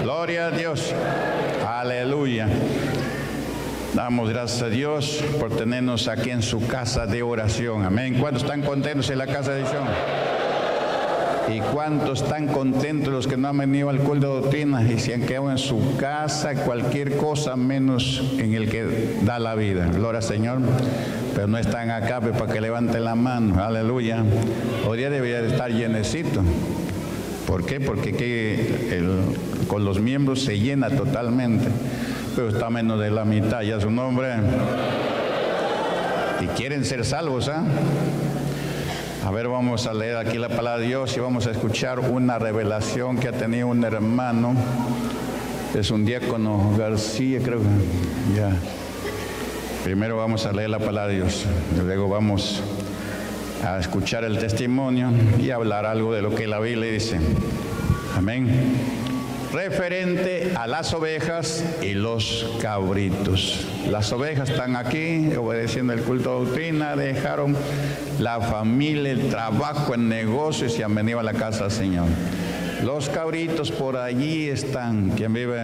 Gloria a Dios. Aleluya. Damos gracias a Dios por tenernos aquí en su casa de oración. Amén. ¿Cuántos están contentos en la casa de oración? ¿Y cuántos están contentos los que no han venido al culto de doctrina y se han quedado en su casa, cualquier cosa menos en el que da la vida? Gloria al Señor. Pero no están acá pues, para que levanten la mano. Aleluya. Hoy día debería de estar llenecito. ¿Por qué? Porque aquí con los miembros se llena totalmente. Pero está menos de la mitad, ya su nombre. Y quieren ser salvos, ¿ah? A ver, vamos a leer aquí la palabra de Dios y vamos a escuchar una revelación que ha tenido un hermano. Es un diácono García, creo que ya. Primero vamos a leer la palabra de Dios, luego vamos a escuchar el testimonio y hablar algo de lo que la Biblia dice. Amén. Referente a las ovejas y los cabritos. Las ovejas están aquí obedeciendo el culto de doctrina, dejaron la familia, el trabajo, el negocio y se han venido a la casa del Señor. Los cabritos por allí están. ¿Quién vive?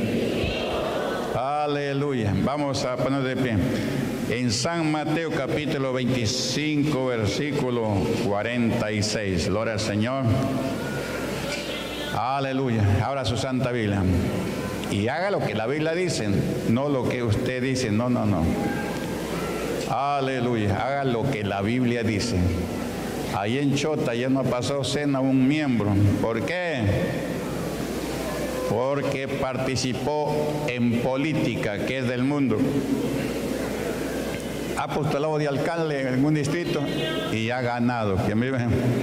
Aleluya. Vamos a poner de pie. En San Mateo capítulo 25 versículo 46. Gloria al Señor. Aleluya. Ahora su Santa Biblia. Y haga lo que la Biblia dice, no lo que usted dice. No. Aleluya. Haga lo que la Biblia dice. Ahí en Chota ya no ha pasado cena un miembro. ¿Por qué? Porque participó en política, que es del mundo. Ha postulado de alcalde en algún distrito y ha ganado. ¿Quién vive?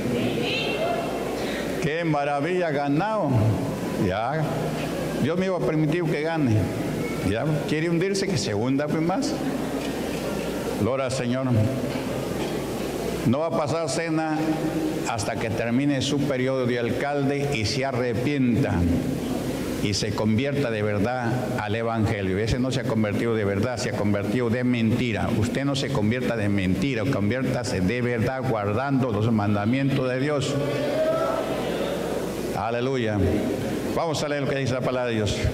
¡Qué maravilla! Ha ganado. Ya. Dios me iba a permitir que gane. Ya. ¿Quiere hundirse? Que se hunda pues más. Gloria al Señor. No va a pasar cena hasta que termine su periodo de alcalde y se arrepienta y se convierta de verdad al Evangelio. Ese no se ha convertido de verdad, se ha convertido de mentira. Usted no se convierta de mentira, conviértase de verdad guardando los mandamientos de Dios. Aleluya. Vamos a leer lo que dice la palabra de Dios.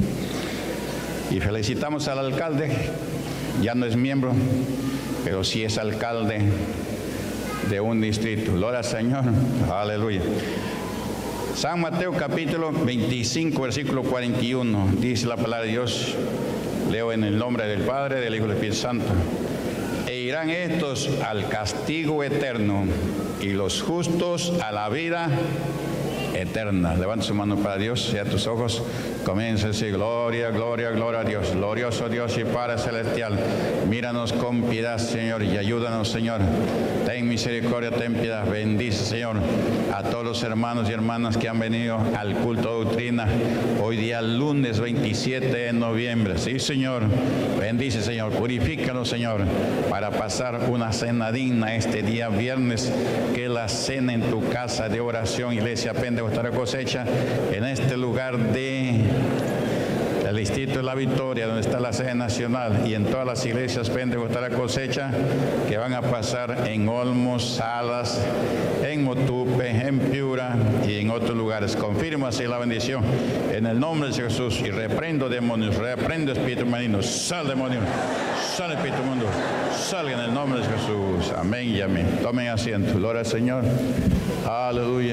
Y felicitamos al alcalde. Ya no es miembro, pero sí es alcalde de un distrito. Gloria al Señor. Aleluya. San Mateo capítulo 25 versículo 41. Dice la palabra de Dios. Leo en el nombre del Padre, del Hijo y del Espíritu Santo. E irán estos al castigo eterno y los justos a la vida eterna. Levanta su mano para Dios y a tus ojos comienza a decir: gloria, gloria, gloria a Dios. Glorioso Dios y Padre celestial, míranos con piedad, Señor, y ayúdanos, Señor. Ten misericordia, ten piedad. Bendice, Señor, a todos los hermanos y hermanas que han venido al culto de doctrina hoy día lunes 27 de noviembre. Sí, Señor. Bendice, Señor. Purifícanos, Señor, para pasar una cena digna este día viernes, que es la cena en tu casa de oración, Iglesia Pentecostal Cosecha, en este lugar del distrito de La Victoria, donde está la sede nacional, y en todas las iglesias Pentecostal Cosecha que van a pasar en Olmos, Salas, en Motupe, en Piura y en otros lugares. Confirmo así la bendición en el nombre de Jesús y reprendo demonios, reprendo espíritu maligno. Sal demonio, sal espíritu mundo, salga en el nombre de Jesús. Amén y amén. Tomen asiento. Gloria al Señor. Aleluya.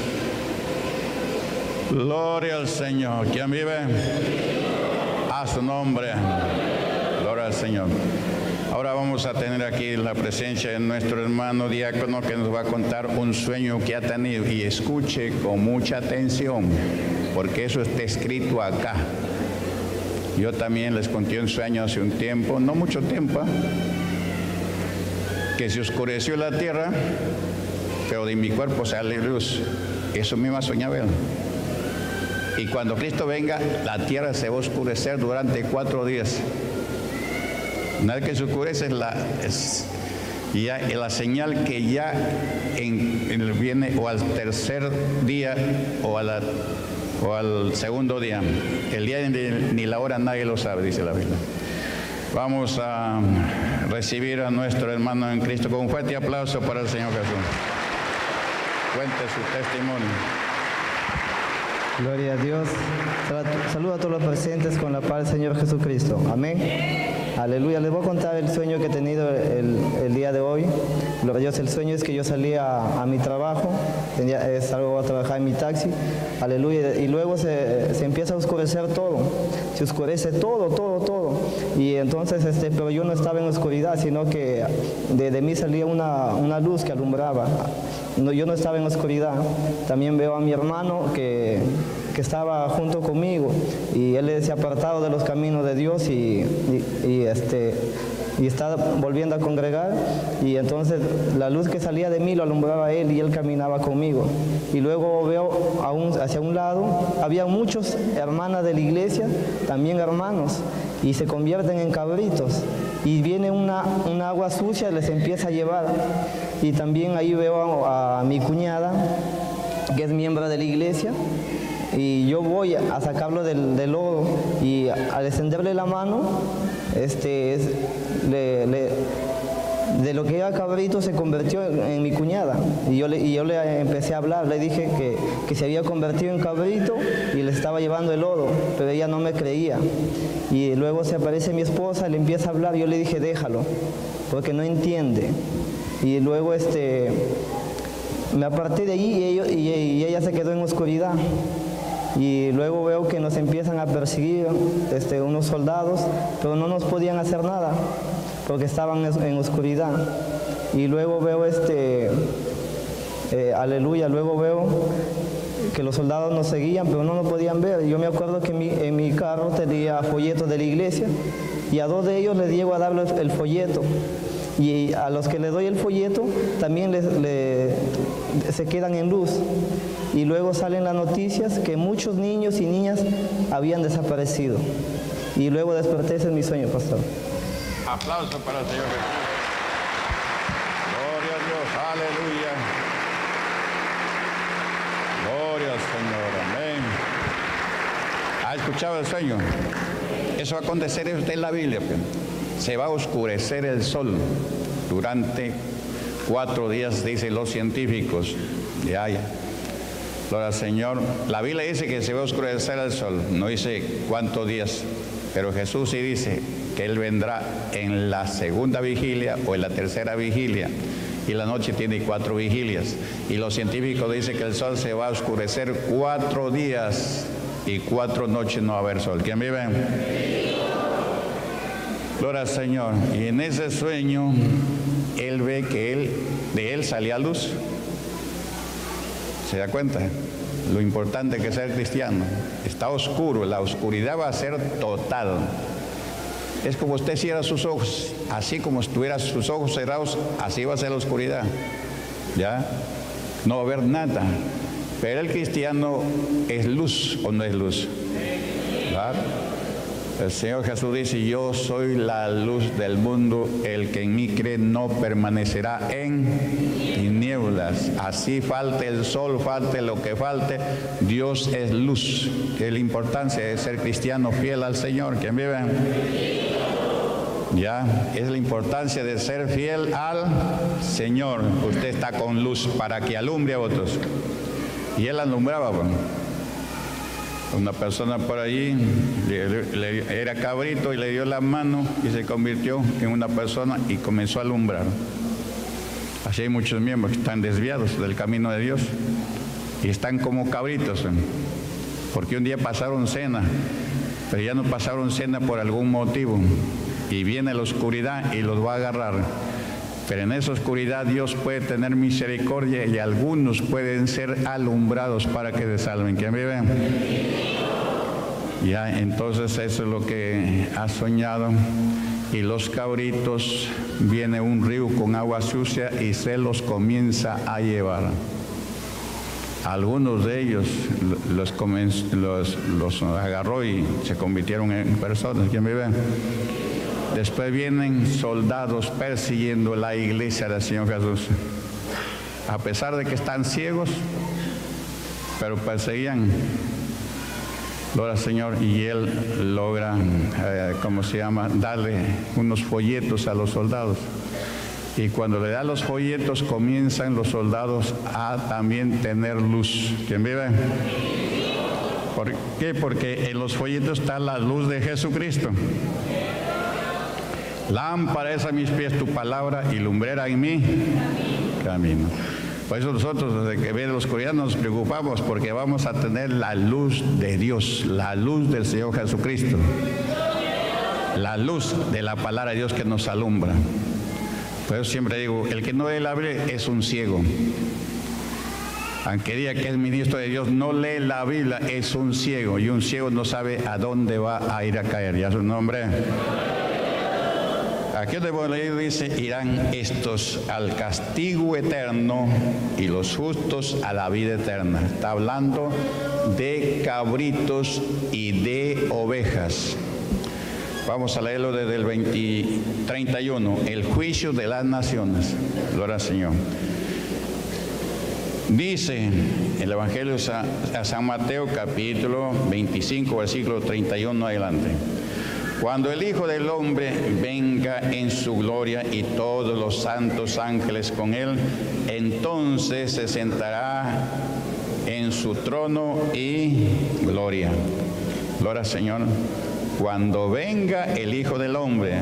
Gloria al Señor. ¿Quién vive? A su nombre. Gloria al Señor. Ahora vamos a tener aquí la presencia de nuestro hermano diácono, que nos va a contar un sueño que ha tenido. Y escuche con mucha atención, porque eso está escrito acá. Yo también les conté un sueño hace un tiempo, no mucho tiempo, que se oscureció la tierra, pero de mi cuerpo sale luz. Eso mismo soñaba él. Y cuando Cristo venga, la tierra se va a oscurecer durante 4 días. Una vez que se oscurece es la señal que ya viene o al tercer día o al segundo día. El día ni la hora nadie lo sabe, dice la Biblia. Vamos a recibir a nuestro hermano en Cristo con un fuerte aplauso para el Señor Jesús. Cuente su testimonio. Gloria a Dios. Saludo a todos los presentes con la paz del Señor Jesucristo. Amén. Aleluya. Les voy a contar el sueño que he tenido el día de hoy. Gloria a Dios. El sueño es que yo salía a mi trabajo, salgo a trabajar en mi taxi. Aleluya. Y luego se empieza a oscurecer todo. Se oscurece todo. Y entonces, pero yo no estaba en oscuridad, sino que de mí salía una luz que alumbraba. No, yo no estaba en oscuridad. También veo a mi hermano que estaba junto conmigo y él se ha apartado de los caminos de Dios y está volviendo a congregar, y entonces la luz que salía de mí lo alumbraba a él y él caminaba conmigo. Y luego veo hacia un lado, había muchos hermanas de la iglesia, también hermanos, y se convierten en cabritos. Y viene una agua sucia y les empieza a llevar. Y también ahí veo a mi cuñada, que es miembro de la iglesia, y yo voy a sacarlo del lodo, y al extenderle la mano, de lo que era cabrito se convirtió en mi cuñada. Y yo le empecé a hablar, le dije que se había convertido en cabrito y le estaba llevando el lodo, pero ella no me creía. Y luego se aparece mi esposa, le empieza a hablar, yo le dije déjalo, porque no entiende. Y luego me aparté de allí y ella se quedó en oscuridad. Y luego veo que nos empiezan a perseguir unos soldados, pero no nos podían hacer nada porque estaban en oscuridad. Y luego veo aleluya, luego veo que los soldados nos seguían, pero no nos podían ver. Yo me acuerdo que en mi carro tenía folletos de la iglesia, y a 2 de ellos les llego a darles el folleto. Y a los que le doy el folleto también se quedan en luz. Y luego salen las noticias que muchos niños y niñas habían desaparecido. Y luego desperté. Ese es mi sueño, pastor. Aplauso para el Señor Jesús. Gloria a Dios, aleluya. Gloria al Señor, amén. ¿Ha escuchado el sueño? Eso va a acontecer en la Biblia. Se va a oscurecer el sol durante 4 días, dicen los científicos. Ya. Gloria al Señor. La Biblia dice que se va a oscurecer el sol, no dice cuántos días, pero Jesús sí dice que Él vendrá en la segunda vigilia o en la tercera vigilia, y la noche tiene 4 vigilias, y los científicos dicen que el sol se va a oscurecer 4 días y 4 noches no va a haber sol. ¿Quién vive? Gloria al Señor. Y en ese sueño él ve que de él salía luz. ¿Se da cuenta? Lo importante que es ser cristiano. Está oscuro, la oscuridad va a ser total. Es como usted cierra sus ojos, así como estuviera sus ojos cerrados, así va a ser la oscuridad. ¿Ya? No va a haber nada. Pero el cristiano es luz o no es luz. ¿Verdad? El Señor Jesús dice: yo soy la luz del mundo, el que en mí cree no permanecerá en tinieblas. Así falte el sol, falte lo que falte, Dios es luz. Que la importancia de ser cristiano fiel al Señor. ¿Quién vive? Ya, es la importancia de ser fiel al Señor. Usted está con luz para que alumbre a otros. Y él alumbraba, bueno. Una persona por allí era cabrito y le dio la mano y se convirtió en una persona y comenzó a alumbrar. Así hay muchos miembros que están desviados del camino de Dios y están como cabritos, porque un día pasaron cena, pero ya no pasaron cena por algún motivo, y viene la oscuridad y los va a agarrar. Pero en esa oscuridad Dios puede tener misericordia y algunos pueden ser alumbrados para que se salven. ¿Quién vive? Ya, entonces eso es lo que ha soñado. Y los cabritos, viene un río con agua sucia y se los comienza a llevar. Algunos de ellos los agarró y se convirtieron en personas. ¿Quién vive? Después vienen soldados persiguiendo la iglesia del Señor Jesús. A pesar de que están ciegos, pero perseguían. Gloria al Señor. Y él logra, darle unos folletos a los soldados. Y cuando le da los folletos, comienzan los soldados a también tener luz. ¿Quién vive? ¿Por qué? Porque en los folletos está la luz de Jesucristo. Lámpara es a mis pies tu palabra y lumbrera en mí camino. Por eso nosotros desde que viene la oscuridad nos preocupamos, porque vamos a tener la luz de Dios, la luz del Señor Jesucristo, la luz de la palabra de Dios que nos alumbra. Por eso siempre digo, el que no lee la Biblia es un ciego. Aunque diga que es ministro de Dios, no lee la Biblia, es un ciego. Y un ciego no sabe a dónde va a ir a caer. ¿Ya su nombre? Aquí donde voy a leer dice, irán estos al castigo eterno y los justos a la vida eterna. Está hablando de cabritos y de ovejas. Vamos a leerlo desde el 31, el juicio de las naciones. Gloria al Señor. Dice el Evangelio a San Mateo, capítulo 25, versículo 31 adelante. Cuando el Hijo del Hombre venga en su gloria y todos los santos ángeles con él, entonces se sentará en su trono y gloria. Gloria al Señor. Cuando venga el Hijo del Hombre,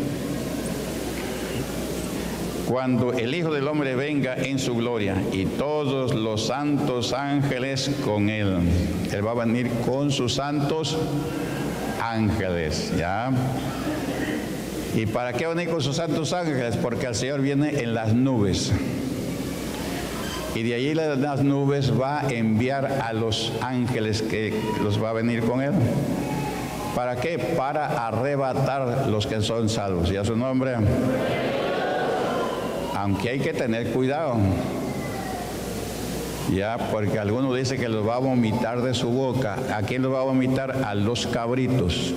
cuando el Hijo del Hombre venga en su gloria y todos los santos ángeles con él. Él va a venir con sus santos ángeles, ¿ya? ¿Y para qué va a venir con sus santos ángeles? Porque el Señor viene en las nubes. Y de allí las nubes va a enviar a los ángeles que los va a venir con él. ¿Para qué? Para arrebatar los que son salvos. ¿Y a su nombre? Aunque hay que tener cuidado, ya, porque algunos dicen que los va a vomitar de su boca. ¿A quién los va a vomitar? A los cabritos.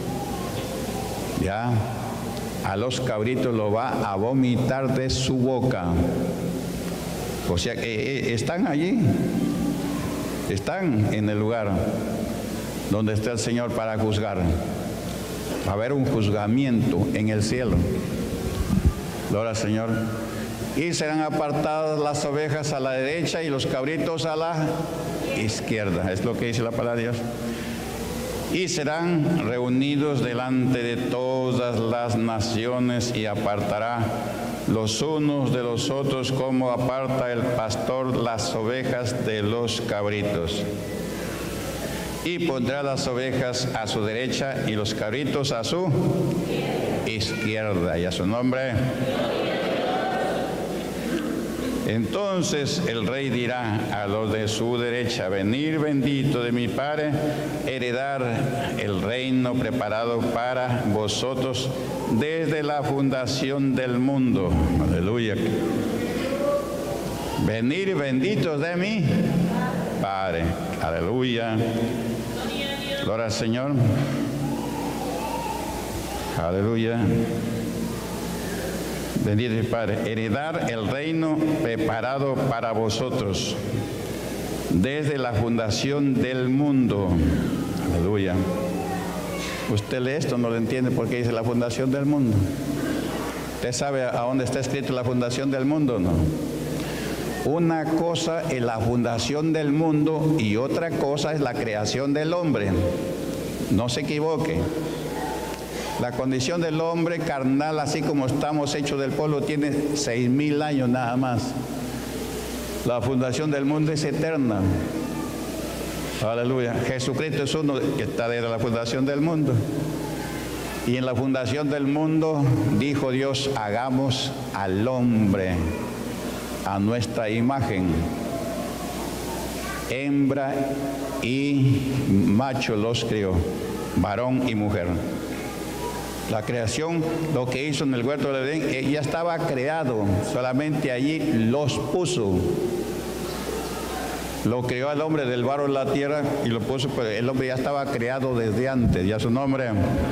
Ya, a los cabritos los va a vomitar de su boca. O sea que están allí, están en el lugar donde está el Señor para juzgar. Va a haber un juzgamiento en el cielo. Gloria al Señor. Y serán apartadas las ovejas a la derecha y los cabritos a la izquierda. Es lo que dice la palabra de Dios. Y serán reunidos delante de todas las naciones y apartará los unos de los otros como aparta el pastor las ovejas de los cabritos. Y pondrá las ovejas a su derecha y los cabritos a su izquierda. Y a su nombre. Entonces el rey dirá a los de su derecha, venid bendito de mi Padre, heredar el reino preparado para vosotros desde la fundación del mundo. Aleluya. Venid benditos de mi Padre. Aleluya. Gloria al Señor. Aleluya. Bendito mi Padre, heredar el reino preparado para vosotros desde la fundación del mundo. Aleluya. Usted lee esto, no lo entiende porque dice la fundación del mundo. ¿Usted sabe a dónde está escrito la fundación del mundo? No. Una cosa es la fundación del mundo y otra cosa es la creación del hombre. No se equivoque. La condición del hombre carnal, así como estamos hechos del polvo, tiene 6.000 años nada más. La fundación del mundo es eterna. Aleluya. Jesucristo es uno que está desde la fundación del mundo. Y en la fundación del mundo dijo Dios, hagamos al hombre a nuestra imagen. Hembra y macho los crió, varón y mujer. La creación, lo que hizo en el huerto del Edén, ya estaba creado, solamente allí los puso. Lo creó al hombre del barro de la tierra y lo puso, pero el hombre ya estaba creado desde antes, ya su nombre.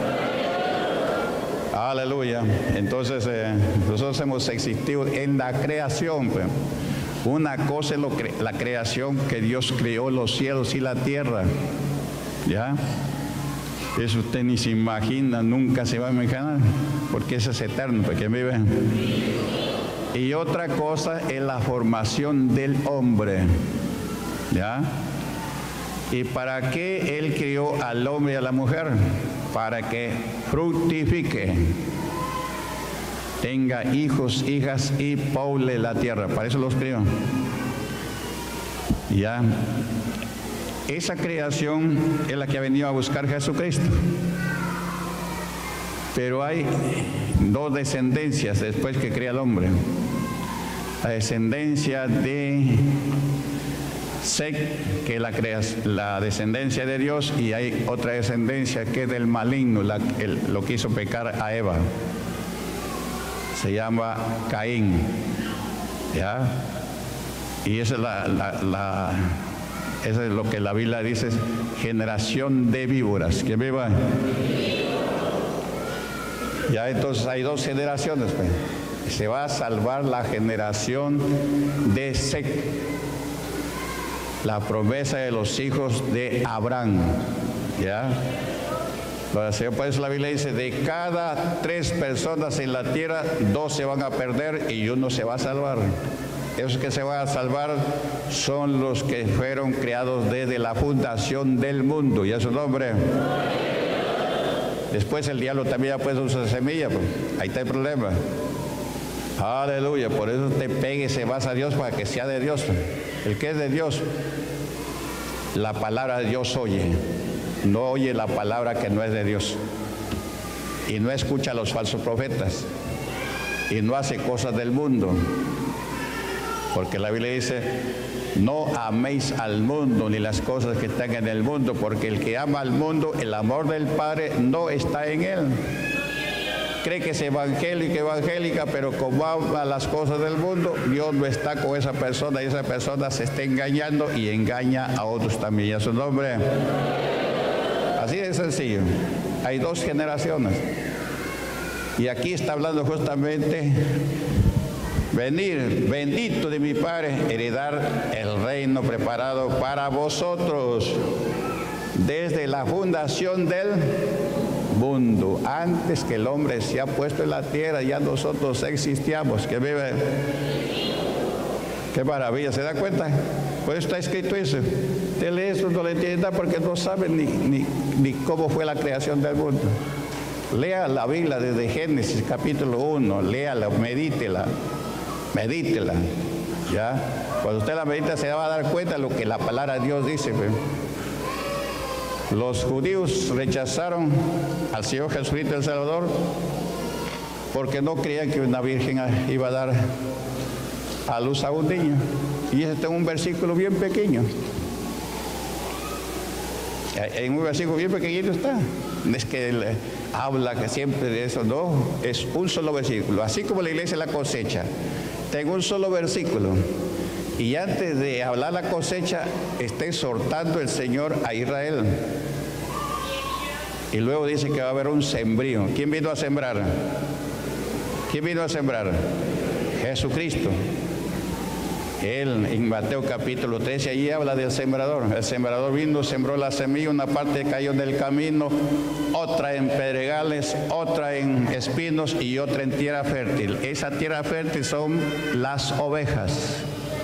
Aleluya. Entonces, nosotros hemos existido en la creación. Pues. Una cosa es la creación que Dios creó los cielos y la tierra. ¿Ya? Eso usted ni se imagina, nunca se va a imaginar, porque eso es eterno, porque vive. Y otra cosa es la formación del hombre, ¿ya? ¿Y para qué Él crió al hombre y a la mujer? Para que fructifique, tenga hijos, hijas y poble la tierra. Para eso los crió. Ya. Esa creación es la que ha venido a buscar Jesucristo. Pero hay dos descendencias después que crea el hombre. La descendencia de Set, que es la descendencia de Dios, y hay otra descendencia que es del maligno, lo que hizo pecar a Eva. Se llama Caín. ¿Ya? Y esa es eso es lo que la Biblia dice, generación de víboras. ¿Quién viva? Ya, entonces hay dos generaciones. Pues. Se va a salvar la generación de Set, la promesa de los hijos de Abraham. ¿Ya? Por eso la Biblia dice, de cada 3 personas en la tierra, 2 se van a perder y 1 se va a salvar. Esos que se van a salvar son los que fueron creados desde la fundación del mundo. ¿Y a su nombre? Después el diablo también ha puesto su semilla, pues. Ahí está el problema. Aleluya. Por eso te pegue y se basa a Dios para que sea de Dios. El que es de Dios, la palabra de Dios oye. No oye la palabra que no es de Dios. Y no escucha a los falsos profetas. Y no hace cosas del mundo. Porque la Biblia dice, no améis al mundo ni las cosas que están en el mundo, porque el que ama al mundo, el amor del Padre no está en él. Cree que es evangélico, evangélica, pero como ama las cosas del mundo, Dios no está con esa persona y esa persona se está engañando y engaña a otros también. ¿Y a su nombre? Así de sencillo. Hay 2 generaciones. Y aquí está hablando justamente, venir, bendito de mi Padre, heredar el reino preparado para vosotros desde la fundación del mundo. Antes que el hombre se ha puesto en la tierra, ya nosotros existíamos. Que vive. Qué maravilla, ¿se da cuenta? Pues está escrito eso. Usted lee eso, no le entiende porque no sabe ni cómo fue la creación del mundo. Lea la Biblia desde Génesis capítulo 1, léala, medítela. Medítela, ¿ya? Cuando usted la medita se va a dar cuenta de lo que la palabra de Dios dice. Pues. Los judíos rechazaron al Señor Jesucristo el Salvador porque no creían que una virgen iba a dar a luz a un niño. Y ese está en un versículo bien pequeño. En un versículo bien pequeñito está. Es que él habla que siempre de eso, no. Es un solo versículo. Así como la iglesia la cosecha. Tengo un solo versículo. Y antes de hablar la cosecha, está exhortando el Señor a Israel. Y luego dice que va a haber un sembrío. ¿Quién vino a sembrar? ¿Quién vino a sembrar? Jesucristo. Él en Mateo capítulo 13, allí habla del sembrador. El sembrador vino, sembró la semilla, una parte cayó en el camino, otra en pedregales, otra en espinos y otra en tierra fértil. Esa tierra fértil son las ovejas.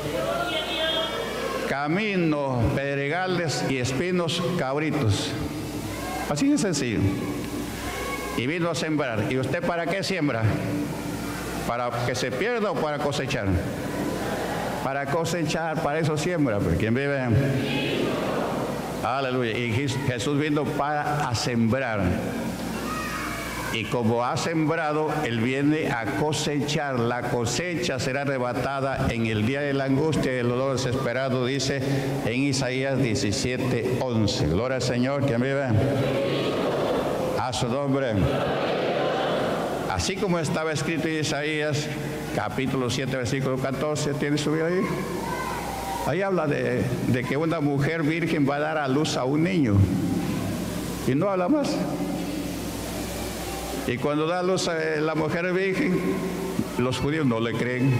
Camino, pedregales y espinos, cabritos. Así de sencillo. Y vino a sembrar. ¿Y usted para qué siembra? ¿Para que se pierda o para cosechar? Para cosechar, para eso siembra. ¿Quién vive? Aleluya. Y Jesús vino para sembrar. Y como ha sembrado, Él viene a cosechar. La cosecha será arrebatada en el día de la angustia y del dolor desesperado, dice en Isaías 17:11. Gloria al Señor. ¿Quién vive? A su nombre. Así como estaba escrito en Isaías capítulo 7, versículo 14, ¿tiene su Biblia ahí? Ahí habla de que una mujer virgen va a dar a luz a un niño. Y no habla más. Y cuando da a luz a la mujer virgen, los judíos no le creen.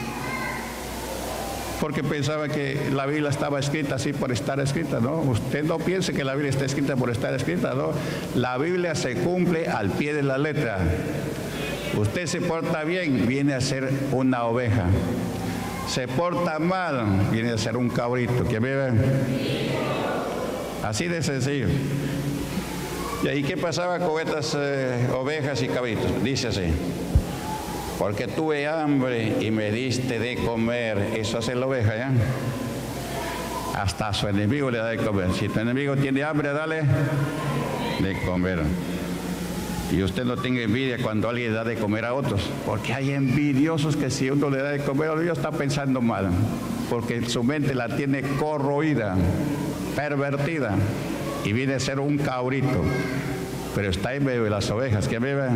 Porque pensaban que la Biblia estaba escrita así por estar escrita, ¿no? Usted no piense que la Biblia está escrita por estar escrita, ¿no? La Biblia se cumple al pie de la letra. Usted se porta bien, viene a ser una oveja. Se porta mal, viene a ser un cabrito. ¿Quién vive? Así de sencillo. ¿Y ahí qué pasaba con estas ovejas y cabritos? Dice así: porque tuve hambre y me diste de comer. Eso hace la oveja, ¿ya? Hasta a su enemigo le da de comer. Si tu enemigo tiene hambre, dale de comer. Y usted no tenga envidia cuando alguien da de comer a otros, porque hay envidiosos que si uno le da de comer a ellos está pensando mal, porque su mente la tiene corroída, pervertida, y viene a ser un cabrito, pero está en medio de las ovejas que beben.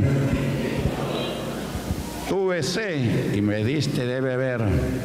Tuve sed y me diste de beber.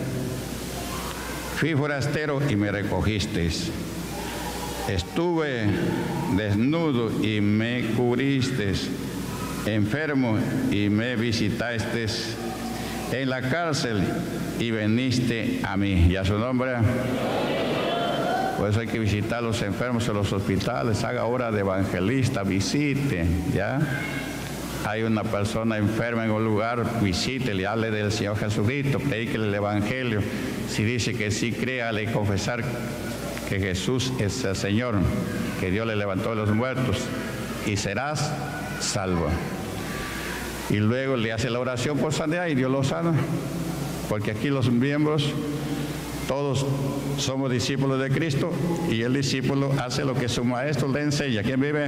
Fui forastero y me recogisteis. Estuve desnudo y me cubristeis. Enfermo y me visitasteis. En la cárcel y veniste a mí. ¿Y a su nombre? Por eso hay que visitar a los enfermos en los hospitales. Haga hora de evangelista, visite, ¿ya? Hay una persona enferma en un lugar, visítele, hable del Señor Jesucristo, predíquele el Evangelio. Si dice que sí, créale y confesar que Jesús es el Señor, que Dios le levantó de los muertos, y serás salvo. Y luego le hace la oración por sanidad y Dios lo sana. Porque aquí los miembros, todos somos discípulos de Cristo, y el discípulo hace lo que su maestro le enseña. ¿Quién vive?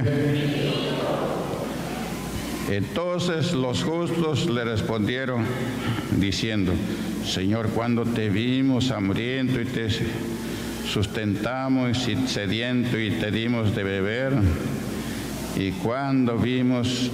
Entonces los justos le respondieron diciendo: Señor, cuando te vimos hambriento y te sustentamos, y sediento y te dimos de beber, y cuando vimos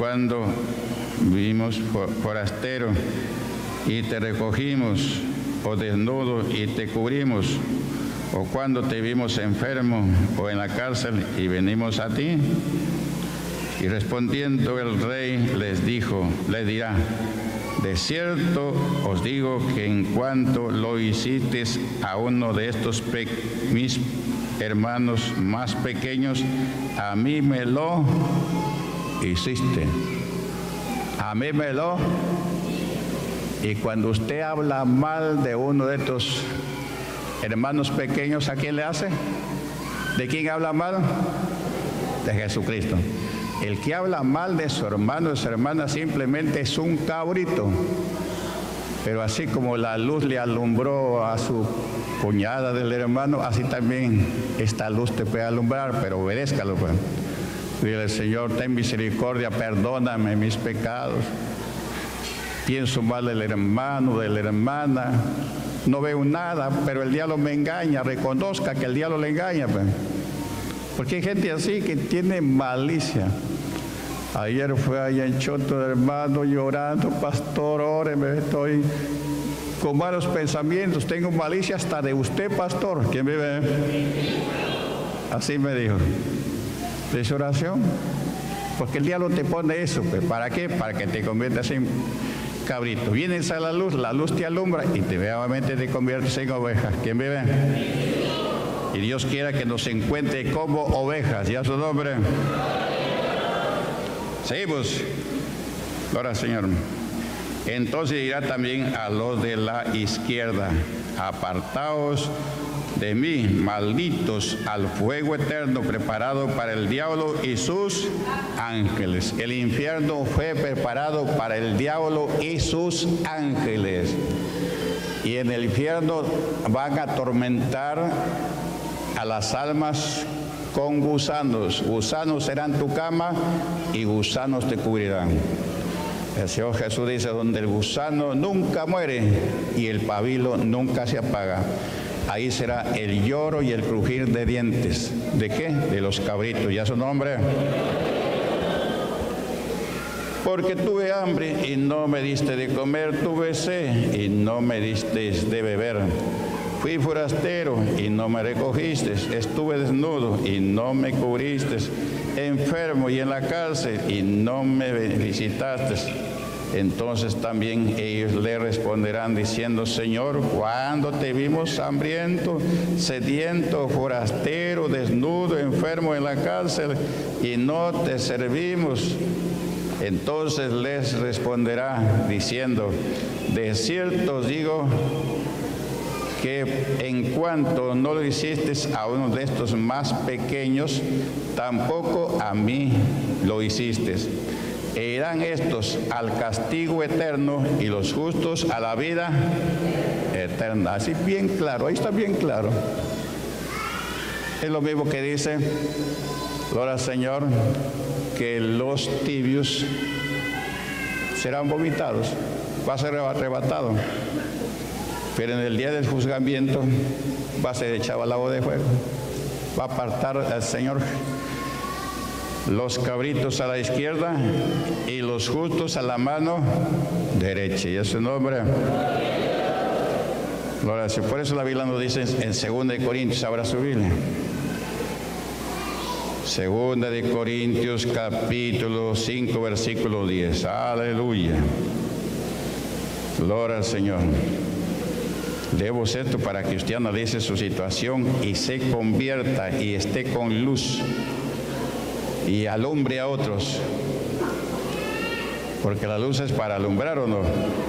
forastero y te recogimos, o desnudo y te cubrimos, o cuando te vimos enfermo o en la cárcel y venimos a ti. Y respondiendo el rey les dirá: de cierto os digo que en cuanto lo hicisteis a uno de estos mis hermanos más pequeños, a mí me lo hiciste. A mí me lo. Y cuando usted habla mal de uno de estos hermanos pequeños, ¿a quién le hace? ¿De quién habla mal? De Jesucristo. El que habla mal de su hermano o de su hermana simplemente es un cabrito. Pero así como la luz le alumbró a su cuñada del hermano, así también esta luz te puede alumbrar, pero obedézcalo, pues. Dile: Señor, ten misericordia, perdóname mis pecados. Pienso mal del hermano, de la hermana, no veo nada, pero el diablo me engaña. Reconozca que el diablo le engaña, pues. Porque hay gente así que tiene malicia. Ayer fue allá en Choto, hermano, llorando: pastor, óreme, estoy con malos pensamientos, tengo malicia hasta de usted, pastor. ¿Quién vive? Así me dijo. ¿De su oración? Porque el diablo te pone eso, pues. ¿Para qué? Para que te conviertas en cabrito. Vienes a la luz te alumbra y nuevamente te conviertes en oveja. ¿Quién vive? Y Dios quiera que nos encuentre como ovejas. ¿Y a su nombre? Seguimos. Gloria al Señor. Entonces dirá también a los de la izquierda: apartaos de mí, malditos, al fuego eterno preparado para el diablo y sus ángeles. El infierno fue preparado para el diablo y sus ángeles. Y en el infierno van a atormentar a las almas con gusanos. Gusanos serán tu cama y gusanos te cubrirán. El Señor Jesús dice: donde el gusano nunca muere y el pabilo nunca se apaga, ahí será el lloro y el crujir de dientes. ¿De qué? De los cabritos. ¿Ya su nombre? Porque tuve hambre y no me diste de comer, tuve sed y no me diste de beber. Fui forastero y no me recogiste, estuve desnudo y no me cubriste, enfermo y en la cárcel y no me visitaste. Entonces también ellos le responderán diciendo: Señor, ¿cuándo te vimos hambriento, sediento, forastero, desnudo, enfermo en la cárcel y no te servimos? Entonces les responderá diciendo: de cierto os digo que en cuanto no lo hiciste a uno de estos más pequeños, tampoco a mí lo hiciste. E irán estos al castigo eterno y los justos a la vida eterna. Así bien claro, ahí está bien claro. Es lo mismo que dice, gloria al Señor, que los tibios serán vomitados, va a ser arrebatado. Pero en el día del juzgamiento va a ser echado al lago de fuego. Va a apartar al Señor los cabritos a la izquierda y los justos a la mano derecha. Y es su nombre. Gloria a Dios. Por eso la Biblia nos dice en 2 Corintios, abra su Biblia. 2 Corintios capítulo 5 versículo 10. Aleluya. Gloria al Señor. Leemos esto para que usted analice su situación y se convierta y esté con luz y alumbre a otros, porque la luz es para alumbrar, ¿o no?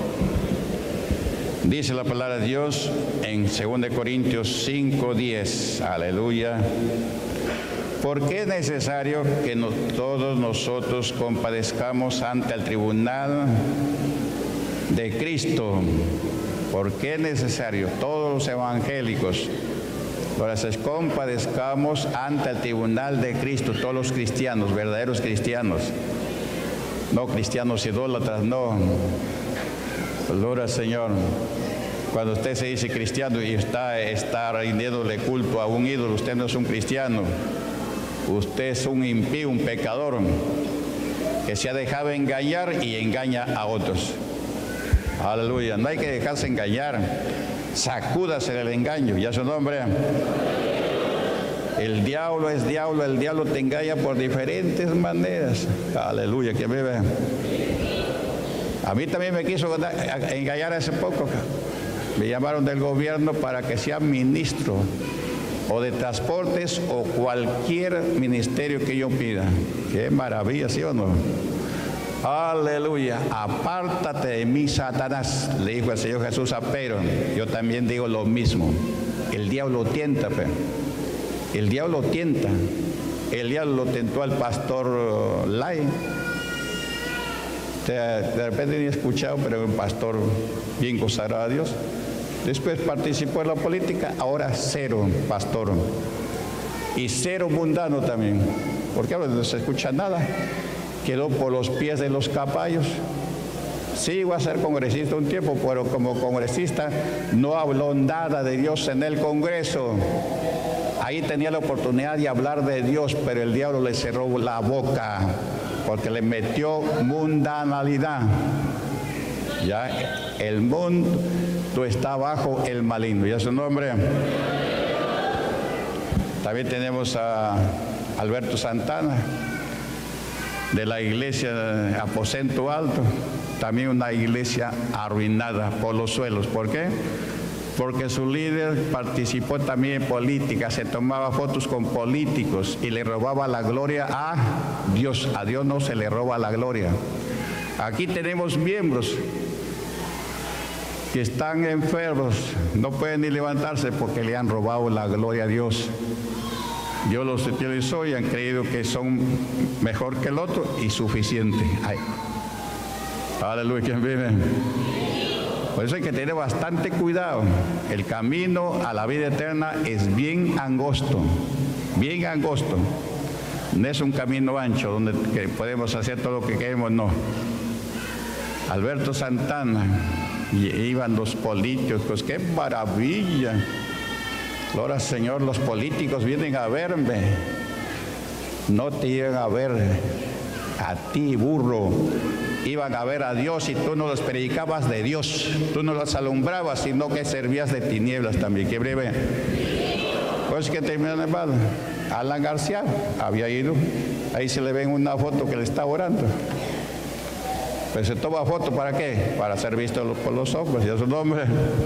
Dice la palabra de Dios en 2 Corintios 5:10, aleluya, porque es necesario que todos nosotros compadezcamos ante el tribunal de Cristo. ¿Por qué es necesario? Todos los evangélicos, ahora compadezcamos ante el tribunal de Cristo, todos los cristianos, verdaderos cristianos, no cristianos idólatras, no. Gloria al Señor. Cuando usted se dice cristiano y está rindiéndole culto a un ídolo, usted no es un cristiano, usted es un impío, un pecador, que se ha dejado engañar y engaña a otros. Aleluya, no hay que dejarse engañar, sacúdase del engaño, ya su nombre. El diablo es diablo, el diablo te engaña por diferentes maneras. Aleluya, que vive. A mí también me quiso engañar hace poco. Me llamaron del gobierno para que sea ministro o de transportes o cualquier ministerio que yo pida. Qué maravilla, ¿sí o no? Aleluya, apártate de mí, Satanás, le dijo el Señor Jesús a Pedro. Yo también digo lo mismo. El diablo tienta, pero el diablo tienta. El diablo lo tentó al pastor Lai. De repente ni he escuchado, pero un pastor bien consagrado a Dios. Después participó en la política, ahora cero pastor. Y cero mundano también, porque ahora no se escucha nada. Quedó por los pies de los caballos. Sí, iba a ser congresista un tiempo, pero como congresista no habló nada de Dios en el Congreso. Ahí tenía la oportunidad de hablar de Dios, pero el diablo le cerró la boca, porque le metió mundanalidad. Ya, el mundo está bajo el maligno, ya su nombre. También tenemos a Alberto Santana, de la iglesia Aposento Alto, también una iglesia arruinada por los suelos. ¿Por qué? Porque su líder participó también en política, se tomaba fotos con políticos y le robaba la gloria a Dios. A Dios no se le roba la gloria. Aquí tenemos miembros que están enfermos, no pueden ni levantarse porque le han robado la gloria a Dios. Dios los utilizó y han creído que son mejor que el otro y suficiente. Ay. Aleluya, ¿quién vive? Por eso hay que tener bastante cuidado. El camino a la vida eterna es bien angosto, bien angosto. No es un camino ancho donde podemos hacer todo lo que queremos, no. Alberto Santana, y iban los políticos, qué maravilla. Gloria al Señor, los políticos vienen a verme, no te iban a ver a ti, burro, iban a ver a Dios y tú no los predicabas de Dios, tú no los alumbrabas, sino que servías de tinieblas también. Qué breve. Pues que terminó el hermano Alan García, había ido, ahí se le ve en una foto que le está orando. Pues se toma foto, ¿para qué? Para ser visto por los hombres, y a su nombre.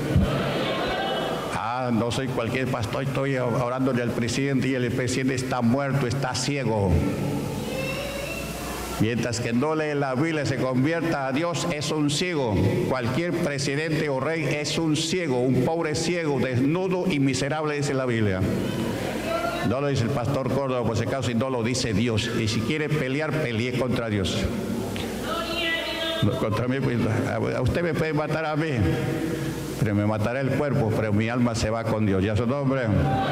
No soy cualquier pastor, estoy orándole al presidente y el presidente está muerto, está ciego. Mientras que no lee la Biblia y se convierta a Dios, es un ciego. Cualquier presidente o rey es un ciego, un pobre ciego, desnudo y miserable, dice la Biblia. No lo dice el pastor Córdoba, por si acaso, y no lo dice Dios. Y si quiere pelear, pelee contra Dios. Contra mí, pues, a usted me puede matar a mí, pero me matará el cuerpo, pero mi alma se va con Dios. Ya su nombre.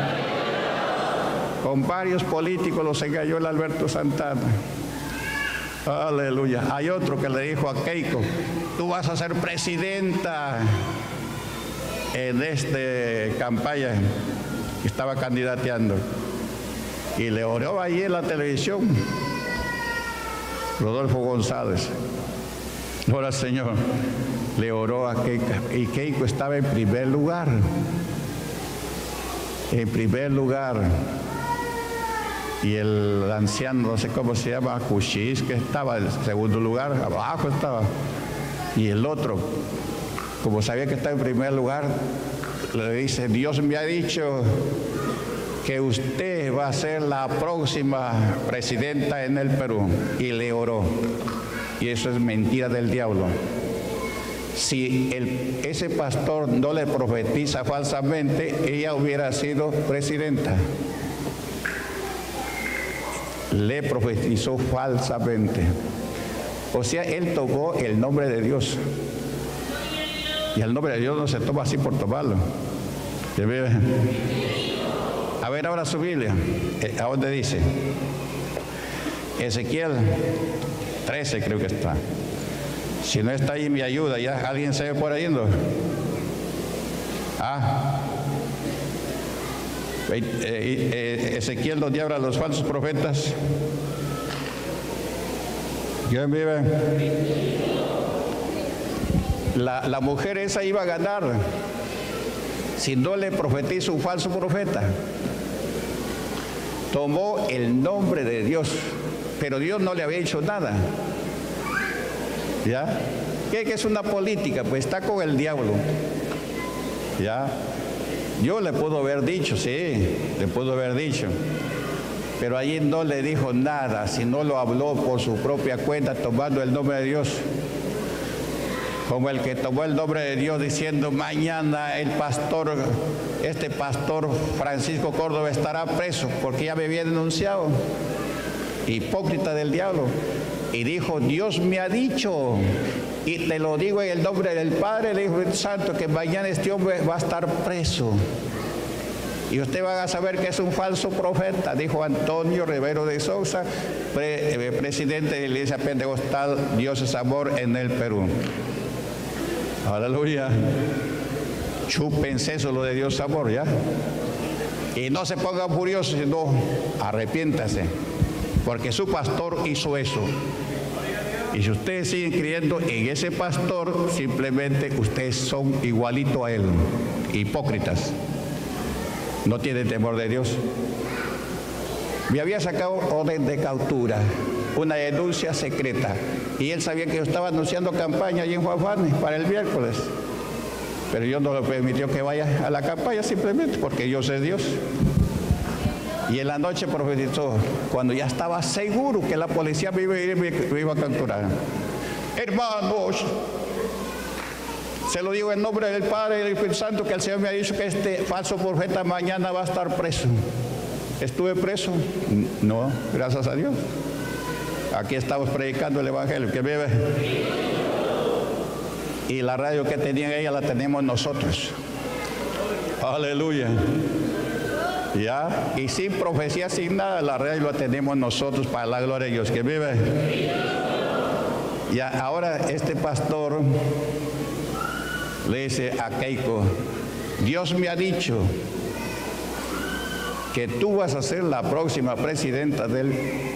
Con varios políticos los engañó el Alberto Santana. Aleluya. Hay otro que le dijo a Keiko: tú vas a ser presidenta en esta campaña que estaba candidateando. Y le oró ahí en la televisión Rodolfo González. Ahora, Señor, le oró a Keiko, y Keiko estaba en primer lugar. En primer lugar. Y el anciano, no sé cómo se llama, Cuchis, que estaba en segundo lugar, abajo estaba. Y el otro, como sabía que estaba en primer lugar, le dice: Dios me ha dicho que usted va a ser la próxima presidenta en el Perú. Y le oró. Y eso es mentira del diablo. Si ese pastor no le profetiza falsamente, ella hubiera sido presidenta. Le profetizó falsamente. O sea, él tocó el nombre de Dios. Y el nombre de Dios no se toma así por tomarlo. A ver ahora su Biblia. ¿A dónde dice? Ezequiel 13 creo que está. Si no está ahí, me ayuda. ¿Ya alguien se ve por ahí? ¿No? Ezequiel, donde habla los falsos profetas. ¿Quién vive? La mujer esa iba a ganar si no le profetiza un falso profeta. Tomó el nombre de Dios, pero Dios no le había hecho nada. ¿Ya? ¿Qué es una política? Pues está con el diablo. ¿Ya? Yo le puedo haber dicho, sí, le puedo haber dicho, pero allí no le dijo nada, sino lo habló por su propia cuenta, tomando el nombre de Dios. Como el que tomó el nombre de Dios diciendo: mañana este pastor Francisco Córdoba estará preso, porque ya me había denunciado. Hipócrita del diablo. Y dijo: Dios me ha dicho, y te lo digo en el nombre del Padre, del Hijo y del Santo, que mañana este hombre va a estar preso. Y usted va a saber que es un falso profeta, dijo Antonio Rivero de Sousa, presidente de la Iglesia Pentecostal Dios es Amor en el Perú. Aleluya. Chúpense eso, lo de Dios es Amor, ¿ya? Y no se pongan furiosos, sino arrepiéntase, porque su pastor hizo eso. Y si ustedes siguen creyendo en ese pastor, simplemente ustedes son igualito a él, hipócritas. No tienen temor de Dios. Me había sacado orden de captura, una denuncia secreta, y él sabía que yo estaba anunciando campaña allí en Juan para el miércoles, pero yo no le permitió que vaya a la campaña, simplemente porque yo sé Dios. Y en la noche profetizó, cuando ya estaba seguro que la policía me iba a capturar: hermanos, se lo digo en nombre del Padre y del Espíritu Santo, que el Señor me ha dicho que este falso profeta mañana va a estar preso. ¿Estuve preso? No, gracias a Dios. Aquí estamos predicando el Evangelio. ¿Qué vive? Y la radio que tenían ella la tenemos nosotros. Aleluya. ¿Ya? Y sin profecía, sin nada, la radio la tenemos nosotros para la gloria de Dios. ¿Que vive? Ya, ahora este pastor le dice a Keiko: Dios me ha dicho que tú vas a ser la próxima presidenta del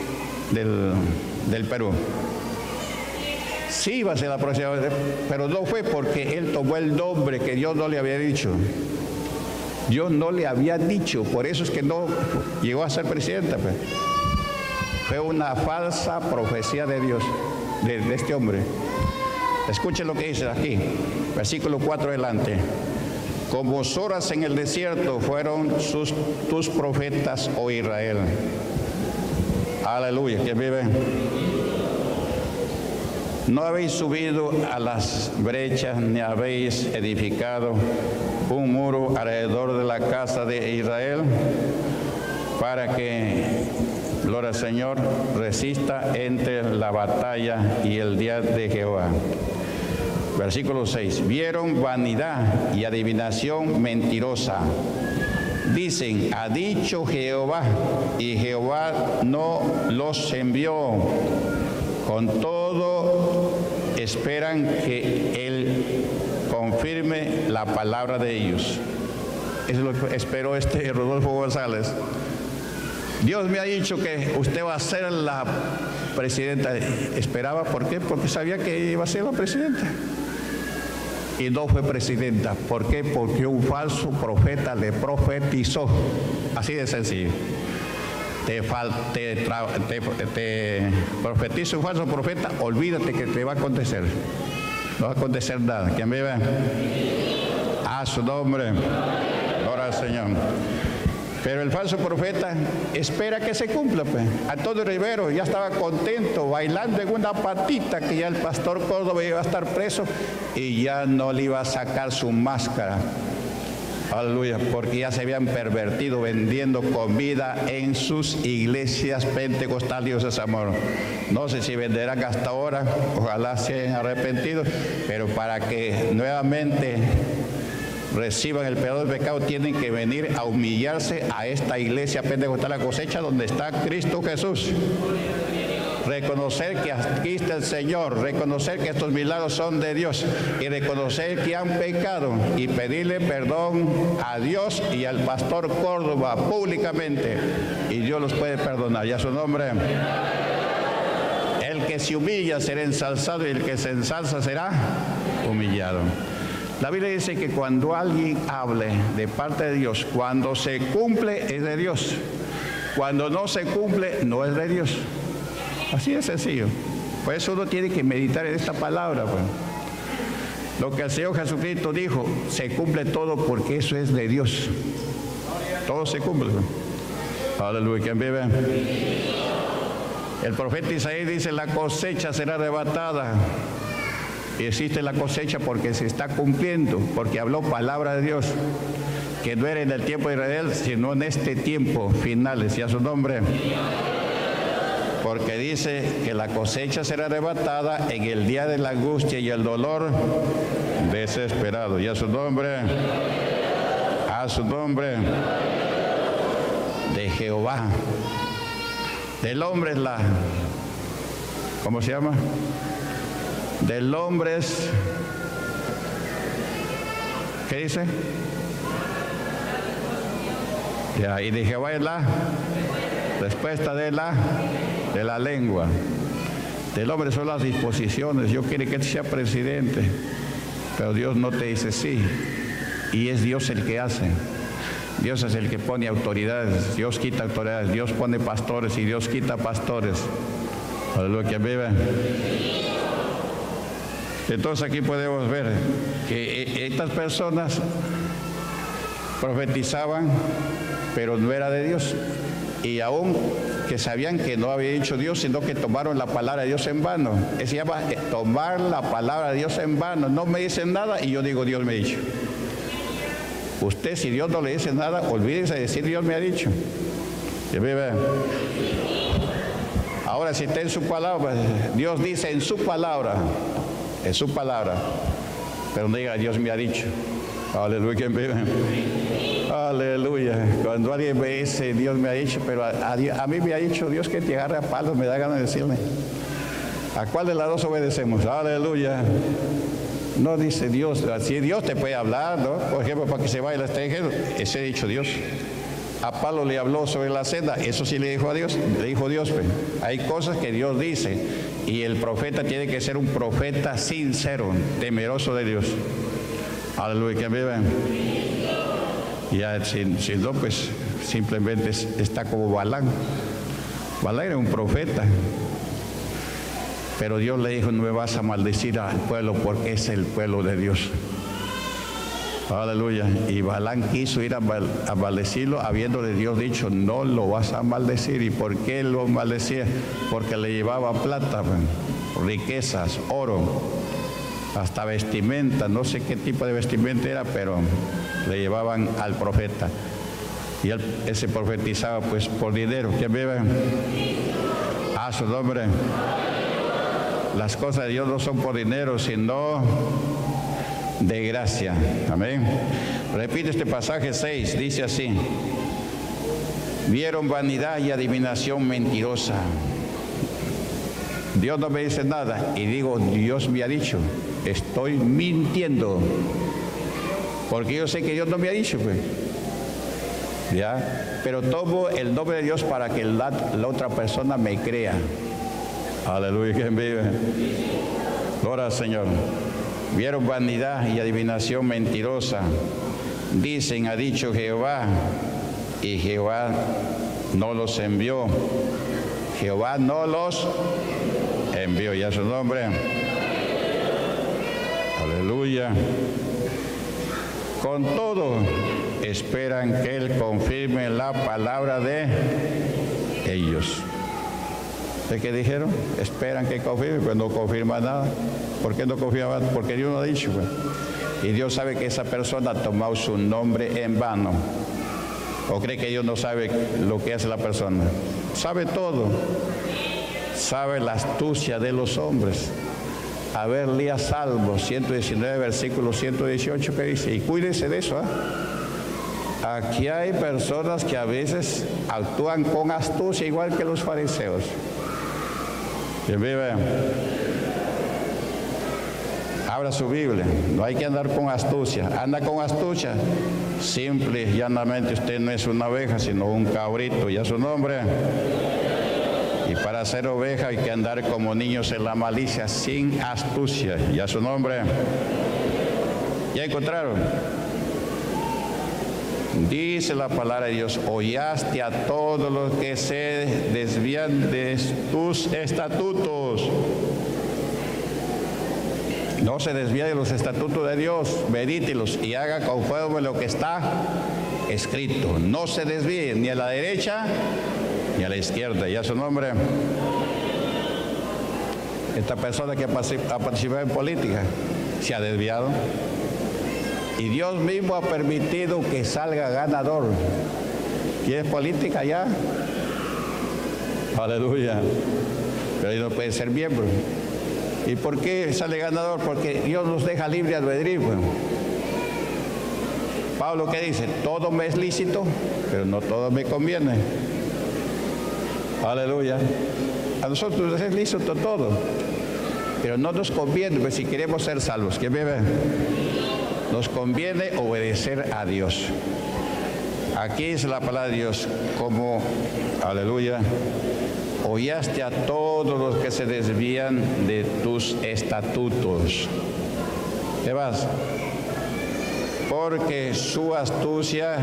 Perú. Sí, va a ser la próxima, pero no fue porque él tomó el nombre que Dios no le había dicho. Dios no le había dicho, por eso es que no llegó a ser presidenta. Pues. Fue una falsa profecía de Dios, de este hombre. Escuchen lo que dice aquí, versículo 4 adelante. Como Zoras en el desierto fueron tus profetas, oh Israel. Aleluya, ¿quién vive? ¿No habéis subido a las brechas ni habéis edificado un muro alrededor de la casa de Israel para que, gloria al Señor, resista entre la batalla y el día de Jehová? Versículo 6. Vieron vanidad y adivinación mentirosa. Dicen, ha dicho Jehová, y Jehová no los envió. Con todo, esperan que Él confirme la palabra de ellos. Eso es lo que esperó Rodolfo González. Dios me ha dicho que usted va a ser la presidenta. Esperaba, ¿por qué? Porque sabía que iba a ser la presidenta. Y no fue presidenta. ¿Por qué? Porque un falso profeta le profetizó. Así de sencillo. Te profetiza un falso profeta, olvídate que te va a acontecer. No va a acontecer nada. ¿Quién vive? A su nombre. Gloria al Señor. Pero el falso profeta espera que se cumpla, pues. Antonio Rivero ya estaba contento, bailando en una patita, que ya el pastor Córdoba iba a estar preso y ya no le iba a sacar su máscara. Aleluya, porque ya se habían pervertido vendiendo comida en sus iglesias pentecostales. Dios es amor. No sé si venderán hasta ahora, ojalá se hayan arrepentido, pero para que nuevamente reciban el perdón del pecado, tienen que venir a humillarse a esta iglesia pentecostal La Cosecha, donde está Cristo Jesús. Reconocer que aquí está el Señor, reconocer que estos milagros son de Dios y reconocer que han pecado y pedirle perdón a Dios y al pastor Córdoba públicamente, y Dios los puede perdonar. Y a su nombre. El que se humilla será ensalzado y el que se ensalza será humillado. La Biblia dice que cuando alguien hable de parte de Dios, cuando se cumple es de Dios, cuando no se cumple no es de Dios. Así de sencillo. Por eso uno tiene que meditar en esta palabra, pues. Lo que el Señor Jesucristo dijo, se cumple todo porque eso es de Dios. Todo se cumple, pues. Aleluya. ¿Quién vive? El profeta Isaías dice, la cosecha será arrebatada. Y existe la cosecha porque se está cumpliendo, porque habló palabra de Dios, que no era en el tiempo de Israel, sino en este tiempo finales. Y a su nombre. Porque dice que la cosecha será arrebatada en el día de la angustia y el dolor desesperado. Y a su nombre, de Jehová. Del hombre es la, ¿cómo se llama? Del hombre es, ¿qué dice? Ya, y de Jehová es la respuesta de la lengua. Del hombre son las disposiciones. Yo quiero que él sea presidente, pero Dios no te dice sí, y es Dios el que hace. Dios es el que pone autoridades, Dios quita autoridades, Dios pone pastores y Dios quita pastores. Aleluya, que vive. Entonces aquí podemos ver que estas personas profetizaban, pero no era de Dios, y aún que sabían que no había dicho Dios, sino que tomaron la palabra de Dios en vano. Eso se llama tomar la palabra de Dios en vano. No me dicen nada y yo digo Dios me ha dicho. Usted, si Dios no le dice nada, olvídese de decir Dios me ha dicho. Ahora, si está en su palabra, Dios dice en su palabra, pero no diga Dios me ha dicho. Aleluya. Aleluya. Cuando alguien me dice Dios me ha dicho, pero a mí me ha dicho Dios que te agarre a palos, me da ganas de decirle, ¿a cuál de las dos obedecemos? Aleluya. No dice Dios, así Dios te puede hablar, ¿no? Por ejemplo, para que se vaya al extranjero, ese ha dicho Dios. A Pablo le habló sobre la senda, eso sí le dijo a Dios, le dijo Dios. Pues. Hay cosas que Dios dice y el profeta tiene que ser un profeta sincero, temeroso de Dios. Aleluya, que viven. Ya, si no, pues simplemente está como Balán. Balán era un profeta. Pero Dios le dijo, no me vas a maldecir al pueblo porque es el pueblo de Dios. Aleluya. Y Balán quiso ir a maldecirlo, habiéndole Dios dicho, no lo vas a maldecir. ¿Y por qué lo maldecía? Porque le llevaba plata. riquezas, oro, hasta vestimenta, no sé qué tipo de vestimenta era, pero le llevaban al profeta. Y ese profetizaba pues por dinero. ¿Quién vive? A su nombre. Las cosas de Dios no son por dinero, sino de gracia. Amén. Repite este pasaje 6, dice así: vieron vanidad y adivinación mentirosa. Dios no me dice nada y digo, Dios me ha dicho, estoy mintiendo, porque yo sé que Dios no me ha dicho, pues. ¿Ya? Pero tomo el nombre de Dios para que la otra persona me crea. Aleluya, ¿quién vive? Gloria al Señor. Vieron vanidad y adivinación mentirosa. Dicen, ha dicho Jehová, y Jehová no los envió. Jehová no los envió, ya su nombre. Aleluya. Con todo, esperan que Él confirme la palabra de ellos. ¿De qué dijeron? Esperan que confirme, pero no confirma nada. ¿Por qué no confirma? Porque Dios no ha dicho, pues. Y Dios sabe que esa persona ha tomado su nombre en vano. ¿O cree que Dios no sabe lo que hace la persona? Sabe todo. Sabe la astucia de los hombres. A ver, lea Salmo 119, versículo 118, que dice, y cuídense de eso, ¿eh? Aquí hay personas que a veces actúan con astucia, igual que los fariseos. ¿Quién vive? Abra su Biblia. No hay que andar con astucia. Anda con astucia. Simple y llanamente usted no es una oveja, sino un cabrito. ¿Ya su nombre? Y para ser oveja hay que andar como niños en la malicia, sin astucia. ¿Ya su nombre? ¿Ya encontraron? Dice la palabra de Dios, hollaste a todos los que se desvían de tus estatutos. No se desvíe de los estatutos de Dios, medítelos y haga conforme lo que está escrito. No se desvíe ni a la derecha ni a la izquierda. ¿Ya su nombre? Esta persona que ha participado en política se ha desviado. Y Dios mismo ha permitido que salga ganador. ¿Quiere política ya? Aleluya. Pero él no puede ser miembro. ¿Y por qué sale ganador? Porque Dios nos deja libre albedrío. Pablo, ¿qué dice? Todo me es lícito, pero no todo me conviene. Aleluya. A nosotros nos es lícito todo, pero no nos conviene, pues, si queremos ser salvos. ¿Quién vive? Nos conviene obedecer a Dios. Aquí es la palabra de Dios, como, aleluya, hollaste a todos los que se desvían de tus estatutos. ¿Qué vas? Porque su astucia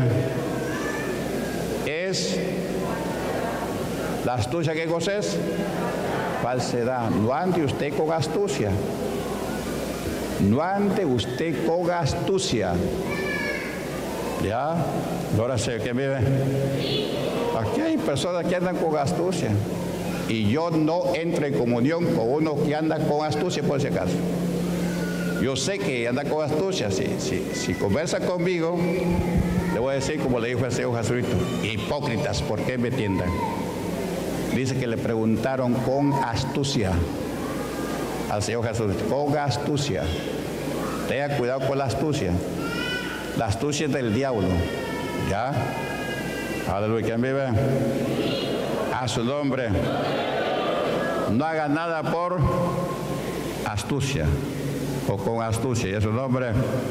es, ¿la astucia qué cosa es? Falsedad. No ande usted con astucia. No ande usted con astucia. ¿Ya? Ahora sé que vive. Aquí hay personas que andan con astucia. Y yo no entro en comunión con uno que anda con astucia, por si acaso. Yo sé que anda con astucia. Si conversa conmigo, le voy a decir como le dijo el Señor Jesucristo: hipócritas, ¿por qué me tiendan? Dice que le preguntaron con astucia al Señor Jesús, con astucia. Tenga cuidado con la astucia. La astucia es del diablo. ¿Ya? Aleluya. ¿Quién vive? A su nombre. No haga nada por astucia o con astucia. ¿Y a su nombre?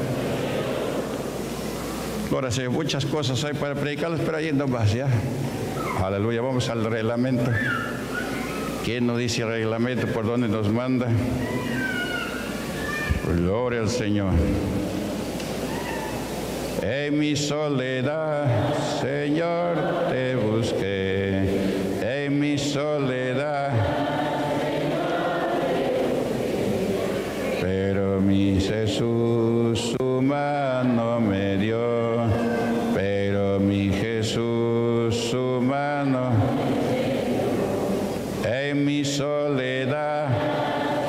Ahora sí, muchas cosas hay para predicarles, pero ahí no más, ¿ya? Aleluya. Vamos al reglamento. ¿Quién nos dice el reglamento? ¿Por dónde nos manda? Gloria al Señor. En mi soledad, Señor, te busqué. En mi soledad, pero mi Jesús su mano me dio. Pero mi Jesús su mano. En mi soledad,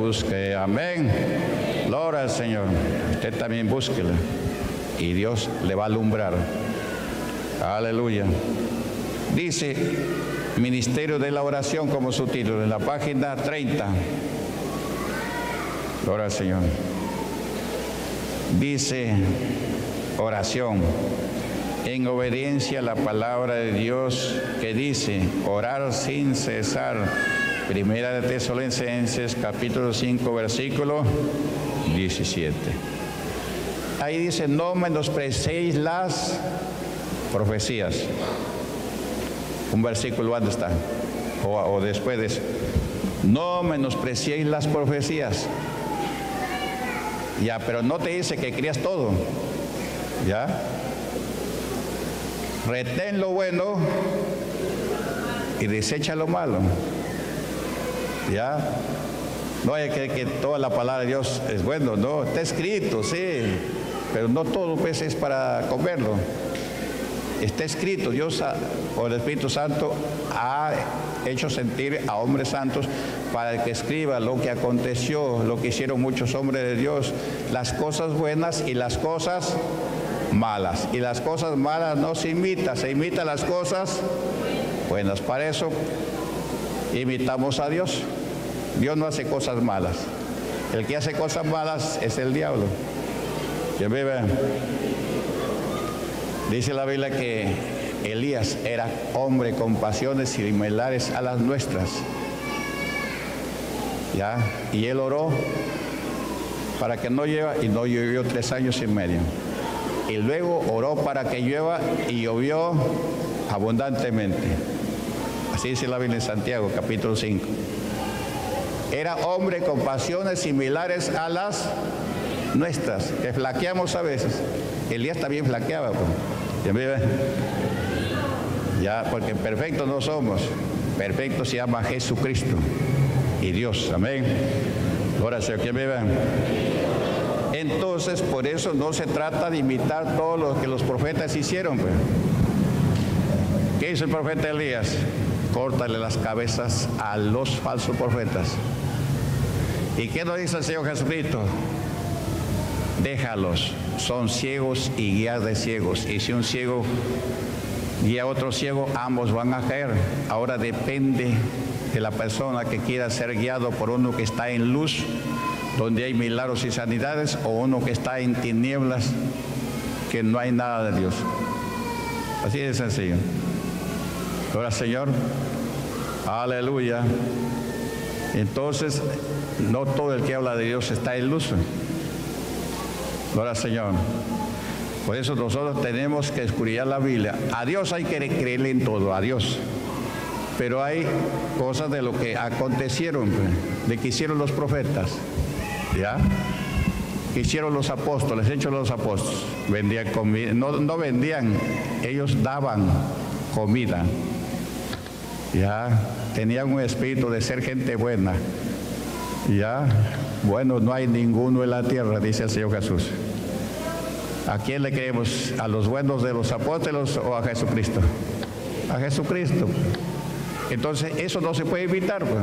busque. Amén. Gloria al Señor. Usted también búsquela y Dios le va a alumbrar. Aleluya. Dice Ministerio de la Oración como su título en la página 30. Gloria al Señor. Dice oración en obediencia a la palabra de Dios que dice orar sin cesar. Primera de Tesalonicenses capítulo 5 versículo 17. Ahí dice no menosprecéis las profecías. Un versículo antes está o después de eso. No menospreciéis las profecías. Ya, pero no te dice que creas todo. Ya. Retén lo bueno y desecha lo malo. Ya. No hay que toda la palabra de Dios es bueno, no, está escrito, sí, pero no todo pues es para comerlo. Está escrito, Dios o el Espíritu Santo ha hecho sentir a hombres santos para que escriba lo que aconteció, lo que hicieron muchos hombres de Dios, las cosas buenas y las cosas malas. Y las cosas malas no se imita, se imita las cosas buenas. Para eso imitamos a Dios. Dios no hace cosas malas. El que hace cosas malas es el diablo. ¿Quién vive? Dice la Biblia que Elías era hombre con pasiones similares a las nuestras. ¿Ya? Y él oró para que no llueva y no llovió 3 años y medio. Y luego oró para que llueva y llovió abundantemente. Así dice la Biblia en Santiago, capítulo 5. Era hombre con pasiones similares a las nuestras, que flaqueamos a veces. Elías también flaqueaba, pues. Ya, porque perfectos no somos. Perfecto se llama Jesucristo y Dios. Amén. Ahora, Señor, ¿quién vive? Entonces, por eso no se trata de imitar todo lo que los profetas hicieron, pues. ¿Qué hizo el profeta Elías? Córtale las cabezas a los falsos profetas. ¿Y qué nos dice el Señor Jesucristo? Déjalos, son ciegos y guías de ciegos. Y si un ciego guía a otro ciego, ambos van a caer. Ahora depende de la persona que quiera ser guiado por uno que está en luz, donde hay milagros y sanidades, o uno que está en tinieblas, que no hay nada de Dios. Así de sencillo. Gloria al Señor. Aleluya. Entonces, no todo el que habla de Dios está en luz. Gloria al Señor. Por eso nosotros tenemos que escudriñar la Biblia. A Dios hay que creerle en todo, a Dios. Pero hay cosas de lo que acontecieron, de que hicieron los profetas, ¿ya? Que hicieron los apóstoles, hechos los apóstoles. Vendían comida, no vendían, ellos daban comida. Ya, tenían un espíritu de ser gente buena. Ya, bueno, no hay ninguno en la tierra, dice el Señor Jesús. ¿A quién le creemos? ¿A los buenos de los apóstoles o a Jesucristo? A Jesucristo. Entonces, eso no se puede evitar, pues.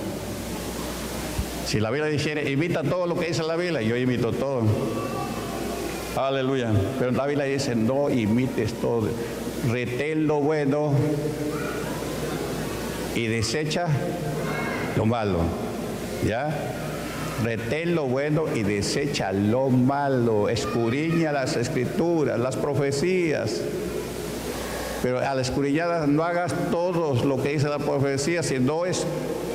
Si la Biblia dijera, imita todo lo que dice la Biblia, yo imito todo. Aleluya. Pero la Biblia dice, no imites todo. Retén lo bueno y desecha lo malo. ¿Ya? Retén lo bueno y desecha lo malo. Escudriña las escrituras, las profecías. Pero al escudriñar no hagas todo lo que dice la profecía, sino es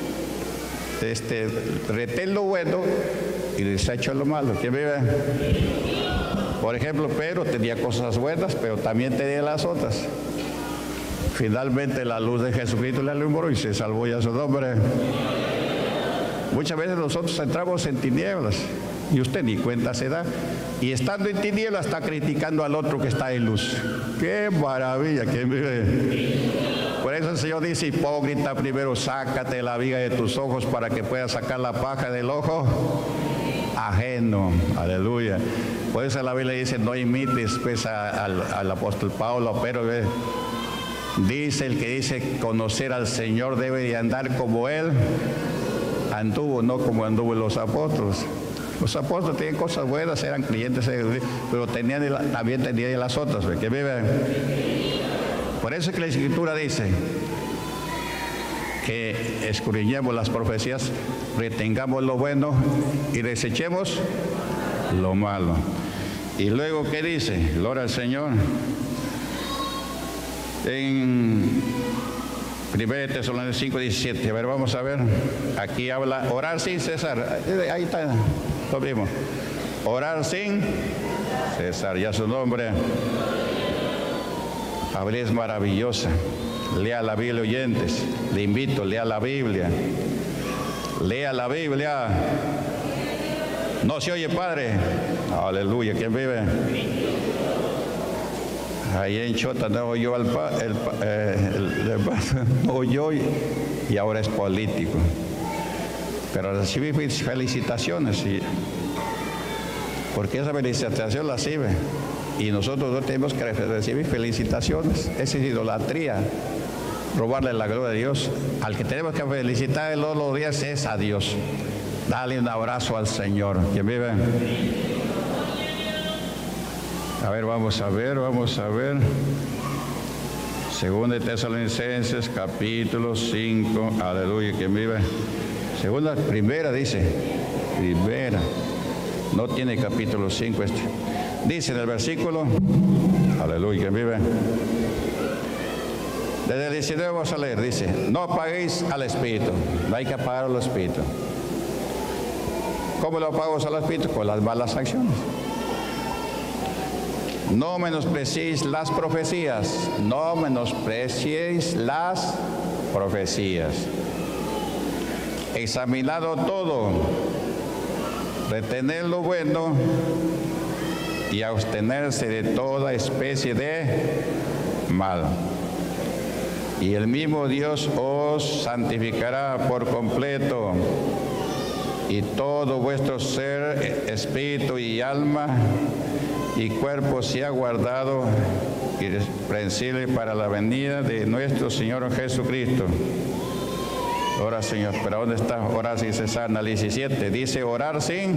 retén lo bueno y desecha lo malo. ¿Quién vive? Por ejemplo, Pedro tenía cosas buenas, pero también tenía las otras. Finalmente la luz de Jesucristo le alumbró y se salvó ya su nombre. Muchas veces nosotros entramos en tinieblas y usted ni cuenta se da. Y estando en tinieblas está criticando al otro que está en luz. ¡Qué maravilla! ¿Quién vive? Por eso el Señor dice, hipócrita, primero sácate la viga de tus ojos para que puedas sacar la paja del ojo ajeno. Aleluya. Por eso la Biblia dice, no imites pues al apóstol Pablo, pero dice el que dice conocer al Señor debe de andar como Él anduvo no como anduvo los apóstoles. Los apóstoles tenían cosas buenas, eran creyentes, pero también tenían las otras, que viven. Por eso es que la Escritura dice que escudriñemos las profecías, retengamos lo bueno y desechemos lo malo. Y luego, ¿qué dice? Gloria al Señor. En 1 Tesalonicenses 5:17, a ver, vamos a ver. Aquí habla orar sin cesar. Ahí está, lo mismo. Orar sin cesar, ya su nombre. La Biblia es maravillosa. Lea la Biblia, oyentes. Le invito, lea la Biblia. Lea la Biblia. No se oye, Padre. Aleluya. ¿Quién vive? Ahí en Chota no oyó el oyó y ahora es político. Pero recibí felicitaciones, porque esa felicitación la recibe. Y nosotros no tenemos que recibir felicitaciones. Esa es idolatría. Robarle la gloria a Dios. Al que tenemos que felicitar todos los días es a Dios. Dale un abrazo al Señor. ¿Quién vive? A ver, vamos a ver. Segunda de Tesalonicenses, capítulo 5. Aleluya. ¿Quién vive? Primera dice. Primera. No tiene capítulo 5 este. Dice en el versículo. Aleluya. ¿Quién vive? Desde el 19 vamos a leer. Dice, no apaguéis al Espíritu. No hay que apagar al Espíritu. ¿Cómo lo apagamos al Espíritu? Con las malas acciones. No menospreciéis las profecías. No menospreciéis las profecías. Examinado todo. Retener lo bueno y abstenerse de toda especie de mal. Y el mismo Dios os santificará por completo, y todo vuestro ser, espíritu y alma y cuerpo sea guardado irreprensible para la venida de nuestro Señor Jesucristo. Ora, Señor, pero ¿dónde está orar sin cesar? En el 17 dice orar sin.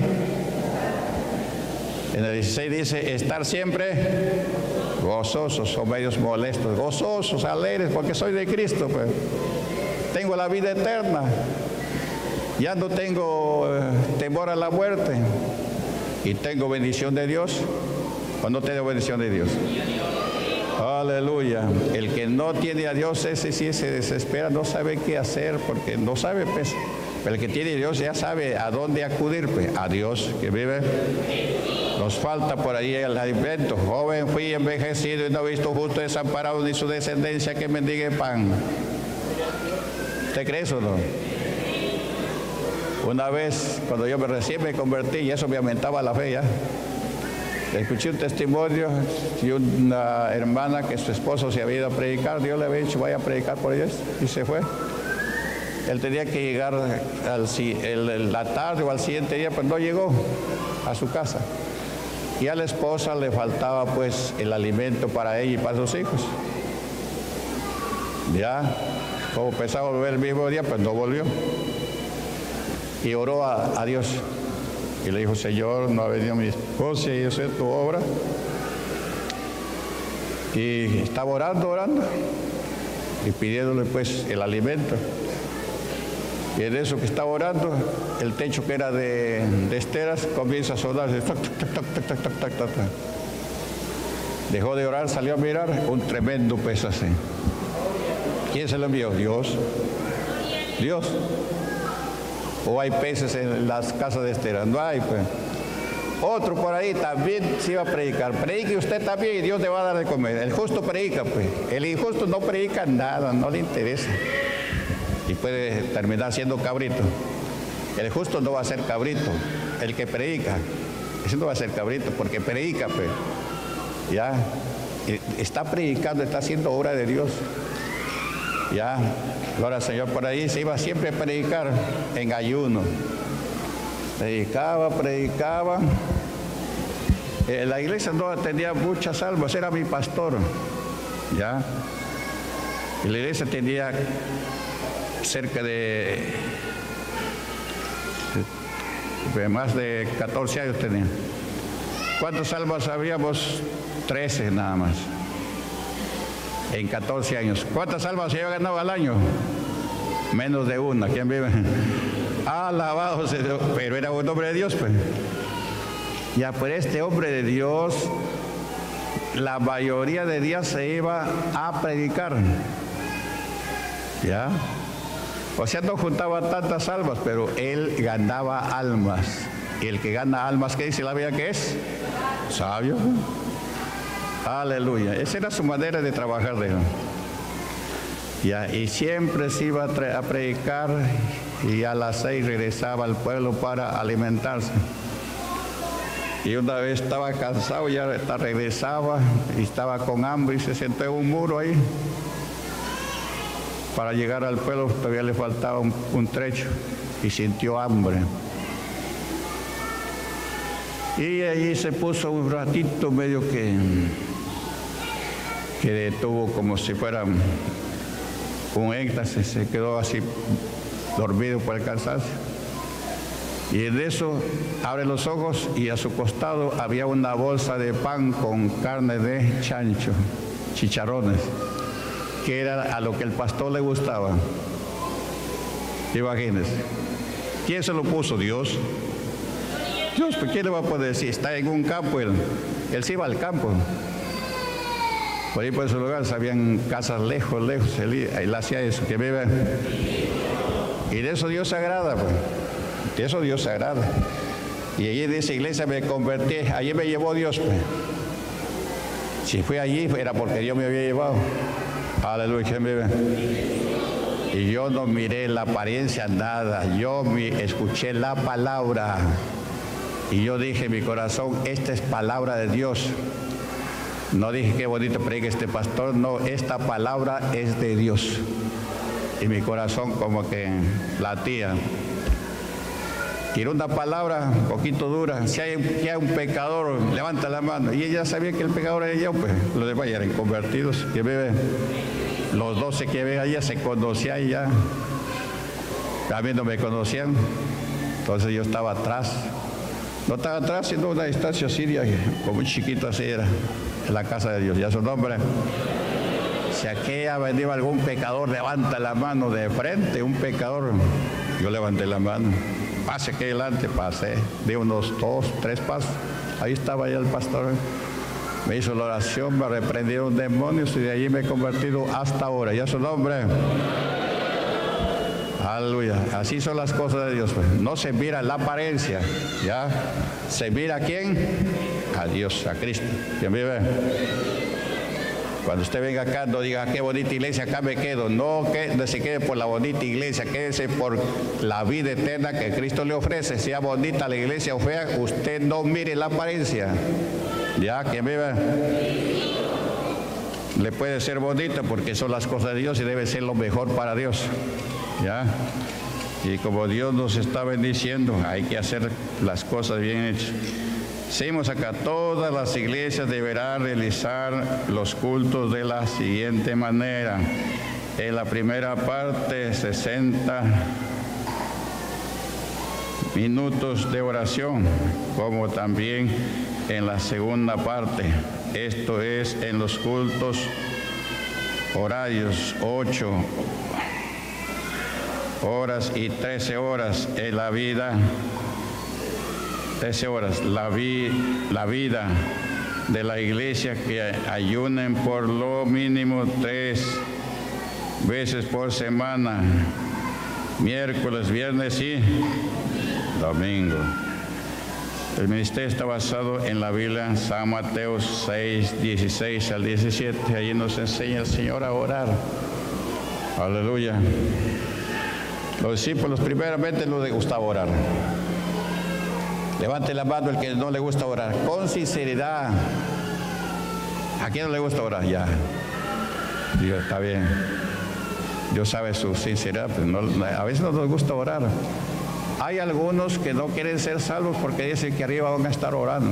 En el 16 dice estar siempre gozosos o medios molestos, gozosos, alegres, porque soy de Cristo, pues. Tengo la vida eterna. Ya no tengo temor a la muerte. Y tengo bendición de Dios. ¿O no tengo bendición de Dios? Aleluya. El que no tiene a Dios, ese sí se desespera, no sabe qué hacer, porque no sabe, pues. Pero el que tiene a Dios ya sabe a dónde acudir, pues. A Dios que vive. Nos falta por ahí el alimento. Joven fui envejecido y no he visto justo desamparado ni su descendencia que mendigue pan. ¿Usted cree eso o no? Una vez, cuando yo recién me convertí, y eso me aumentaba la fe ya, escuché un testimonio de una hermana que su esposo se había ido a predicar. Dios le había dicho, vaya a predicar por ellos, y se fue. Él tenía que llegar la tarde o al siguiente día, pues no llegó a su casa. Y a la esposa le faltaba pues el alimento para ella y para sus hijos. Ya, como pensaba volver el mismo día, pues no volvió. Y oró a Dios. Y le dijo, Señor, no ha venido mi esposa y yo sé tu obra. Y estaba orando y pidiéndole pues el alimento. Y en eso que estaba orando, el techo que era de esteras comienza a sonar. Dejó de orar, salió a mirar, un tremendo pez así. ¿Quién se lo envió? Dios. Dios. ¿O hay peces en las casas de esteras? No hay, pues. Otro por ahí también se iba a predicar. Predique usted también y Dios le va a dar de comer. El justo predica, pues. El injusto no predica nada, no le interesa. Y puede terminar siendo cabrito. El justo no va a ser cabrito. El que predica, ese no va a ser cabrito porque predica, pues. Ya. Está predicando, está haciendo obra de Dios. Ya. Gloria al Señor. Por ahí se iba siempre a predicar en ayuno. Predicaba. La iglesia no tenía muchas almas, era mi pastor. Ya. Y la iglesia tenía cerca de Más de 14 años tenía. ¿Cuántas almas habíamos? 13 nada más. En 14 años. ¿Cuántas almas se había ganado al año? Menos de una. ¿Quién vive? Alabado sea Dios. Pero era un hombre de Dios, pues. Ya, pues este hombre de Dios, la mayoría de días se iba a predicar. ¿Ya? O sea, no juntaba tantas almas, pero él ganaba almas. Y el que gana almas, ¿qué dice la Biblia que es? Sabio. Aleluya. Esa era su manera de trabajar de él. Ya, y siempre se iba a predicar y a las 6 regresaba al pueblo para alimentarse. Y una vez estaba cansado, ya regresaba y estaba con hambre y se sentó en un muro ahí. Para llegar al pueblo todavía le faltaba un trecho y sintió hambre. Y allí se puso un ratito medio que detuvo como si fuera un éxtasis, se quedó así dormido por el cansancio. Y en eso abre los ojos y a su costado había una bolsa de pan con carne de chancho, chicharrones, que era a lo que el pastor le gustaba. Imagínense. ¿Quién se lo puso? Dios. Dios, ¿por quién le va a poder decir? Está en un campo, él se iba al campo. Por ahí por ese lugar habían casas lejos, él hacía eso, que vive. Y de eso Dios se agrada, pues. De eso Dios se agrada. Y allí de esa iglesia me convertí, allí me llevó Dios, pues. Si fui allí era porque Dios me había llevado. Aleluya, ¿quién vive? Y yo no miré la apariencia, nada. Yo escuché la palabra. Y yo dije en mi corazón, esta es palabra de Dios. No dije qué bonito predica este pastor, no, esta palabra es de Dios. Y mi corazón como que latía. Quiero una palabra un poquito dura. Si hay un pecador, levanta la mano. Y ella sabía que el pecador era yo, pues los demás ya eran convertidos. Que bebe, los 12 que ve allá se conocían ya. También no me conocían. Entonces yo estaba atrás. No estaba atrás, sino una distancia así, como un chiquito así era, en la casa de Dios. Ya su nombre. Si aquí ha venido algún pecador, levanta la mano de frente, un pecador. Yo levanté la mano. Pase aquí adelante, pasé. Di unos 2, 3 pasos. Ahí estaba ya el pastor. Me hizo la oración, me reprendieron demonios y de allí me he convertido hasta ahora. Ya su nombre. Aleluya. Así son las cosas de Dios. Pues. No se mira la apariencia. ¿Ya? ¿Se mira a quién? A Dios, a Cristo. ¿Quién vive? Cuando usted venga acá, no diga, qué bonita iglesia, acá me quedo. No, no se quede por la bonita iglesia, quédese por la vida eterna que Cristo le ofrece. Sea bonita la iglesia o fea, usted no mire la apariencia. ¿Ya? ¿Quién vive? Le puede ser bonita porque son las cosas de Dios y debe ser lo mejor para Dios. ¿Ya? Y como Dios nos está bendiciendo, hay que hacer las cosas bien hechas. Seguimos acá, todas las iglesias deberán realizar los cultos de la siguiente manera. En la primera parte, 60 minutos de oración, como también en la segunda parte. Esto es en los cultos horarios, 8 horas y 13 horas en la vida. 13 horas, la vida de la iglesia, que ayunen por lo mínimo 3 veces por semana, miércoles, viernes y domingo. El ministerio está basado en la Biblia, San Mateo 6, 16 al 17. Allí nos enseña el Señor a orar. Aleluya. Los discípulos primeramente no les gustaba orar. Levante la mano el que no le gusta orar, con sinceridad. ¿A quién no le gusta orar? Ya. Digo, está bien. Dios sabe su sinceridad, pero no, a veces no nos gusta orar. Hay algunos que no quieren ser salvos porque dicen que arriba van a estar orando.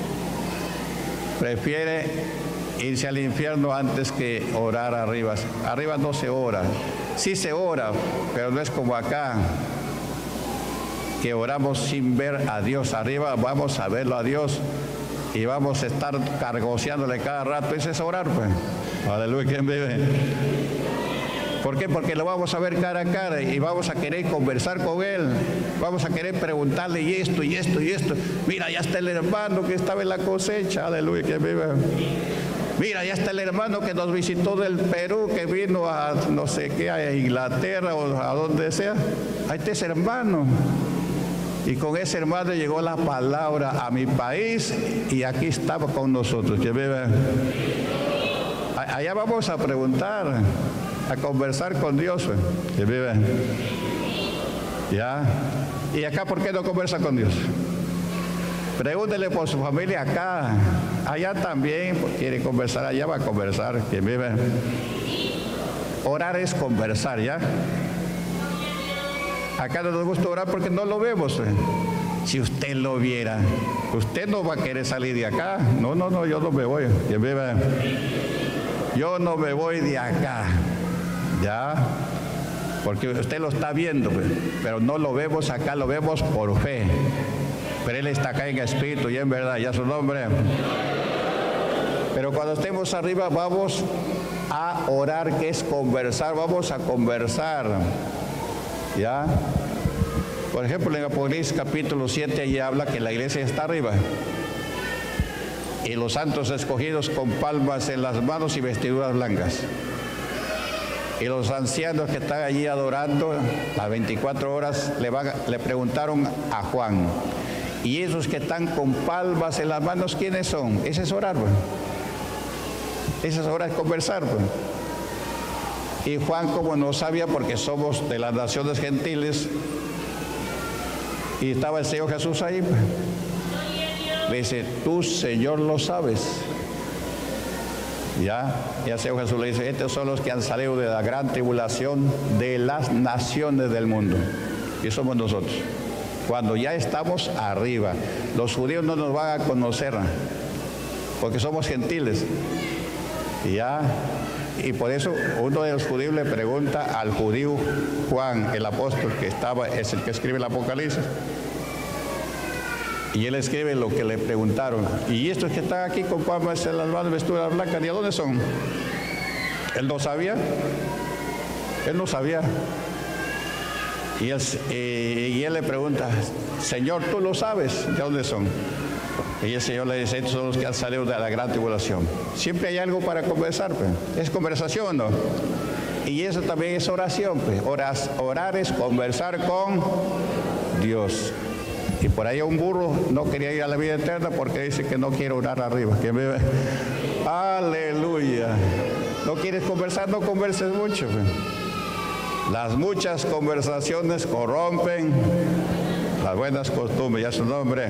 Prefiere irse al infierno antes que orar arriba. Arriba no se ora. Sí se ora, pero no es como acá. que oramos sin ver a Dios. Arriba vamos a verlo a Dios y vamos a estar cargoseándole cada rato. Ese es orar, pues. Aleluya, ¿quién vive? ¿Por qué? Porque lo vamos a ver cara a cara y vamos a querer conversar con Él. Vamos a querer preguntarle y esto, y esto, y esto. Mira, ya está el hermano que estaba en la cosecha. Aleluya, ¿quién vive? Mira, ya está el hermano que nos visitó del Perú, que vino a no sé qué, a Inglaterra o a donde sea. Ahí está ese hermano. Y con ese hermano llegó la palabra a mi país y aquí estaba con nosotros. ¿Quién vive? Allá vamos a preguntar, a conversar con Dios. ¿Quién vive? ¿Ya? ¿Y acá por qué no conversa con Dios? Pregúntele por su familia acá. Allá también quiere conversar, allá va a conversar. ¿Quién vive? Orar es conversar, ¿ya? Acá no nos gusta orar porque no lo vemos. Si usted lo viera, usted no va a querer salir de acá. No, yo no me voy. ¿Quién vive? Yo no me voy de acá. ¿Ya? Porque usted lo está viendo, pero no lo vemos acá, lo vemos por fe. Pero Él está acá en espíritu y en verdad, ya su nombre. Pero cuando estemos arriba vamos a orar, que es conversar, vamos a conversar. ¿Ya? Por ejemplo, en Apocalipsis capítulo 7, allí habla que la iglesia está arriba. Y los santos escogidos con palmas en las manos y vestiduras blancas. Y los ancianos que están allí adorando las 24 horas le preguntaron a Juan, ¿y esos que están con palmas en las manos quiénes son? Ese es orar, pues. Ese es orar, conversar, pues. Y Juan, como no sabía, porque somos de las naciones gentiles, y estaba el Señor Jesús ahí, pues, le dice, tú, Señor, lo sabes. ¿Ya? Y el Señor Jesús le dice, estos son los que han salido de la gran tribulación de las naciones del mundo. Y somos nosotros. Cuando ya estamos arriba, los judíos no nos van a conocer, porque somos gentiles. ¿Ya? Y por eso uno de los judíos le pregunta al judío Juan, el apóstol que estaba, es el que escribe el Apocalipsis. Y él escribe lo que le preguntaron. Y estos que están aquí con palmas en las manos, vestiduras blancas, ¿y a dónde son? Él no sabía. Él no sabía. Y él le pregunta, Señor, ¿tú lo sabes? ¿De dónde son? Y el Señor le dice, estos son los que han salido de la gran tribulación. Siempre hay algo para conversar, pues. Es conversación, ¿no? Y eso también es oración, pues. Orar es conversar con Dios. Y por ahí un burro no quería ir a la vida eterna porque dice que no quiere orar arriba. Que vive. Aleluya. ¿No quieres conversar? No converses mucho, pues. Las muchas conversaciones corrompen las buenas costumbres. Ya su nombre.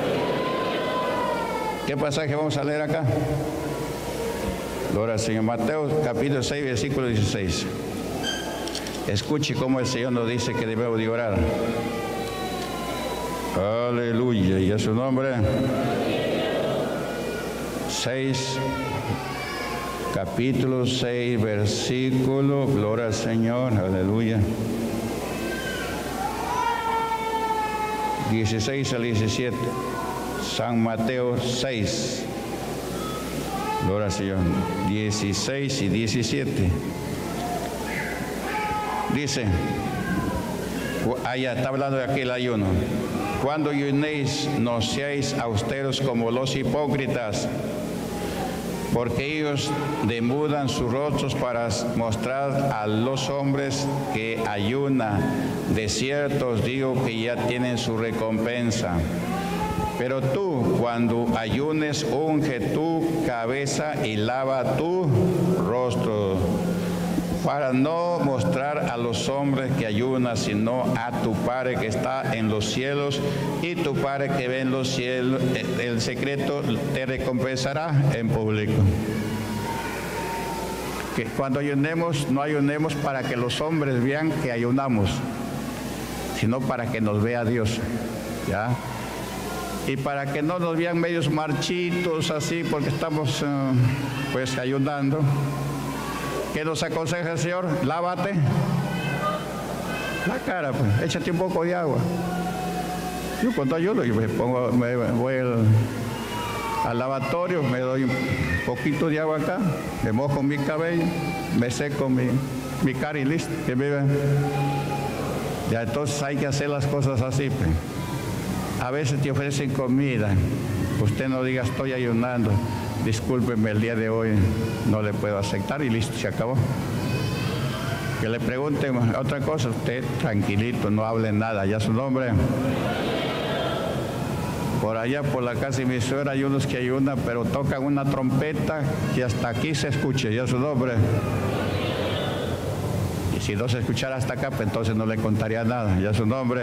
¿Qué pasaje vamos a leer acá? Gloria al Señor. Mateo capítulo 6, versículo 16. Escuche cómo el Señor nos dice que debemos de orar. Aleluya. Y a su nombre. 6, capítulo 6, versículo. Gloria al Señor. Aleluya. 16 al 17. San Mateo 6. Gloria al Señor. 16 y 17. Dice, allá está hablando de aquel ayuno. Cuando ayunéis, no seáis austeros como los hipócritas, porque ellos demudan sus rostros para mostrar a los hombres que ayunan. De cierto os digo que ya tienen su recompensa. Pero tú, cuando ayunes, unge tu cabeza y lava tu rostro, para no mostrar a los hombres que ayunas, sino a tu Padre que está en los cielos, y tu Padre que ve en los cielos, el secreto te recompensará en público. Que cuando ayunemos, no ayunemos para que los hombres vean que ayunamos, sino para que nos vea Dios, ¿ya? Y para que no nos vean medios marchitos así, porque estamos pues ayunando. ¿Qué nos aconseja el Señor? Lávate la cara, pues, échate un poco de agua. Yo cuando ayuno, yo me voy al lavatorio, me doy un poquito de agua acá, me mojo mi cabello, me seco mi cara y listo, que vive. Ya entonces hay que hacer las cosas así. Pues. A veces te ofrecen comida, usted no diga estoy ayunando, discúlpeme, el día de hoy no le puedo aceptar y listo, se acabó. Que le pregunten otra cosa, usted tranquilito, no hable nada, ya su nombre. Por allá, por la casa de mi suegra, hay unos que ayunan, pero tocan una trompeta que hasta aquí se escuche, ya su nombre. Y si no se escuchara hasta acá, pues entonces no le contaría nada, ya su nombre.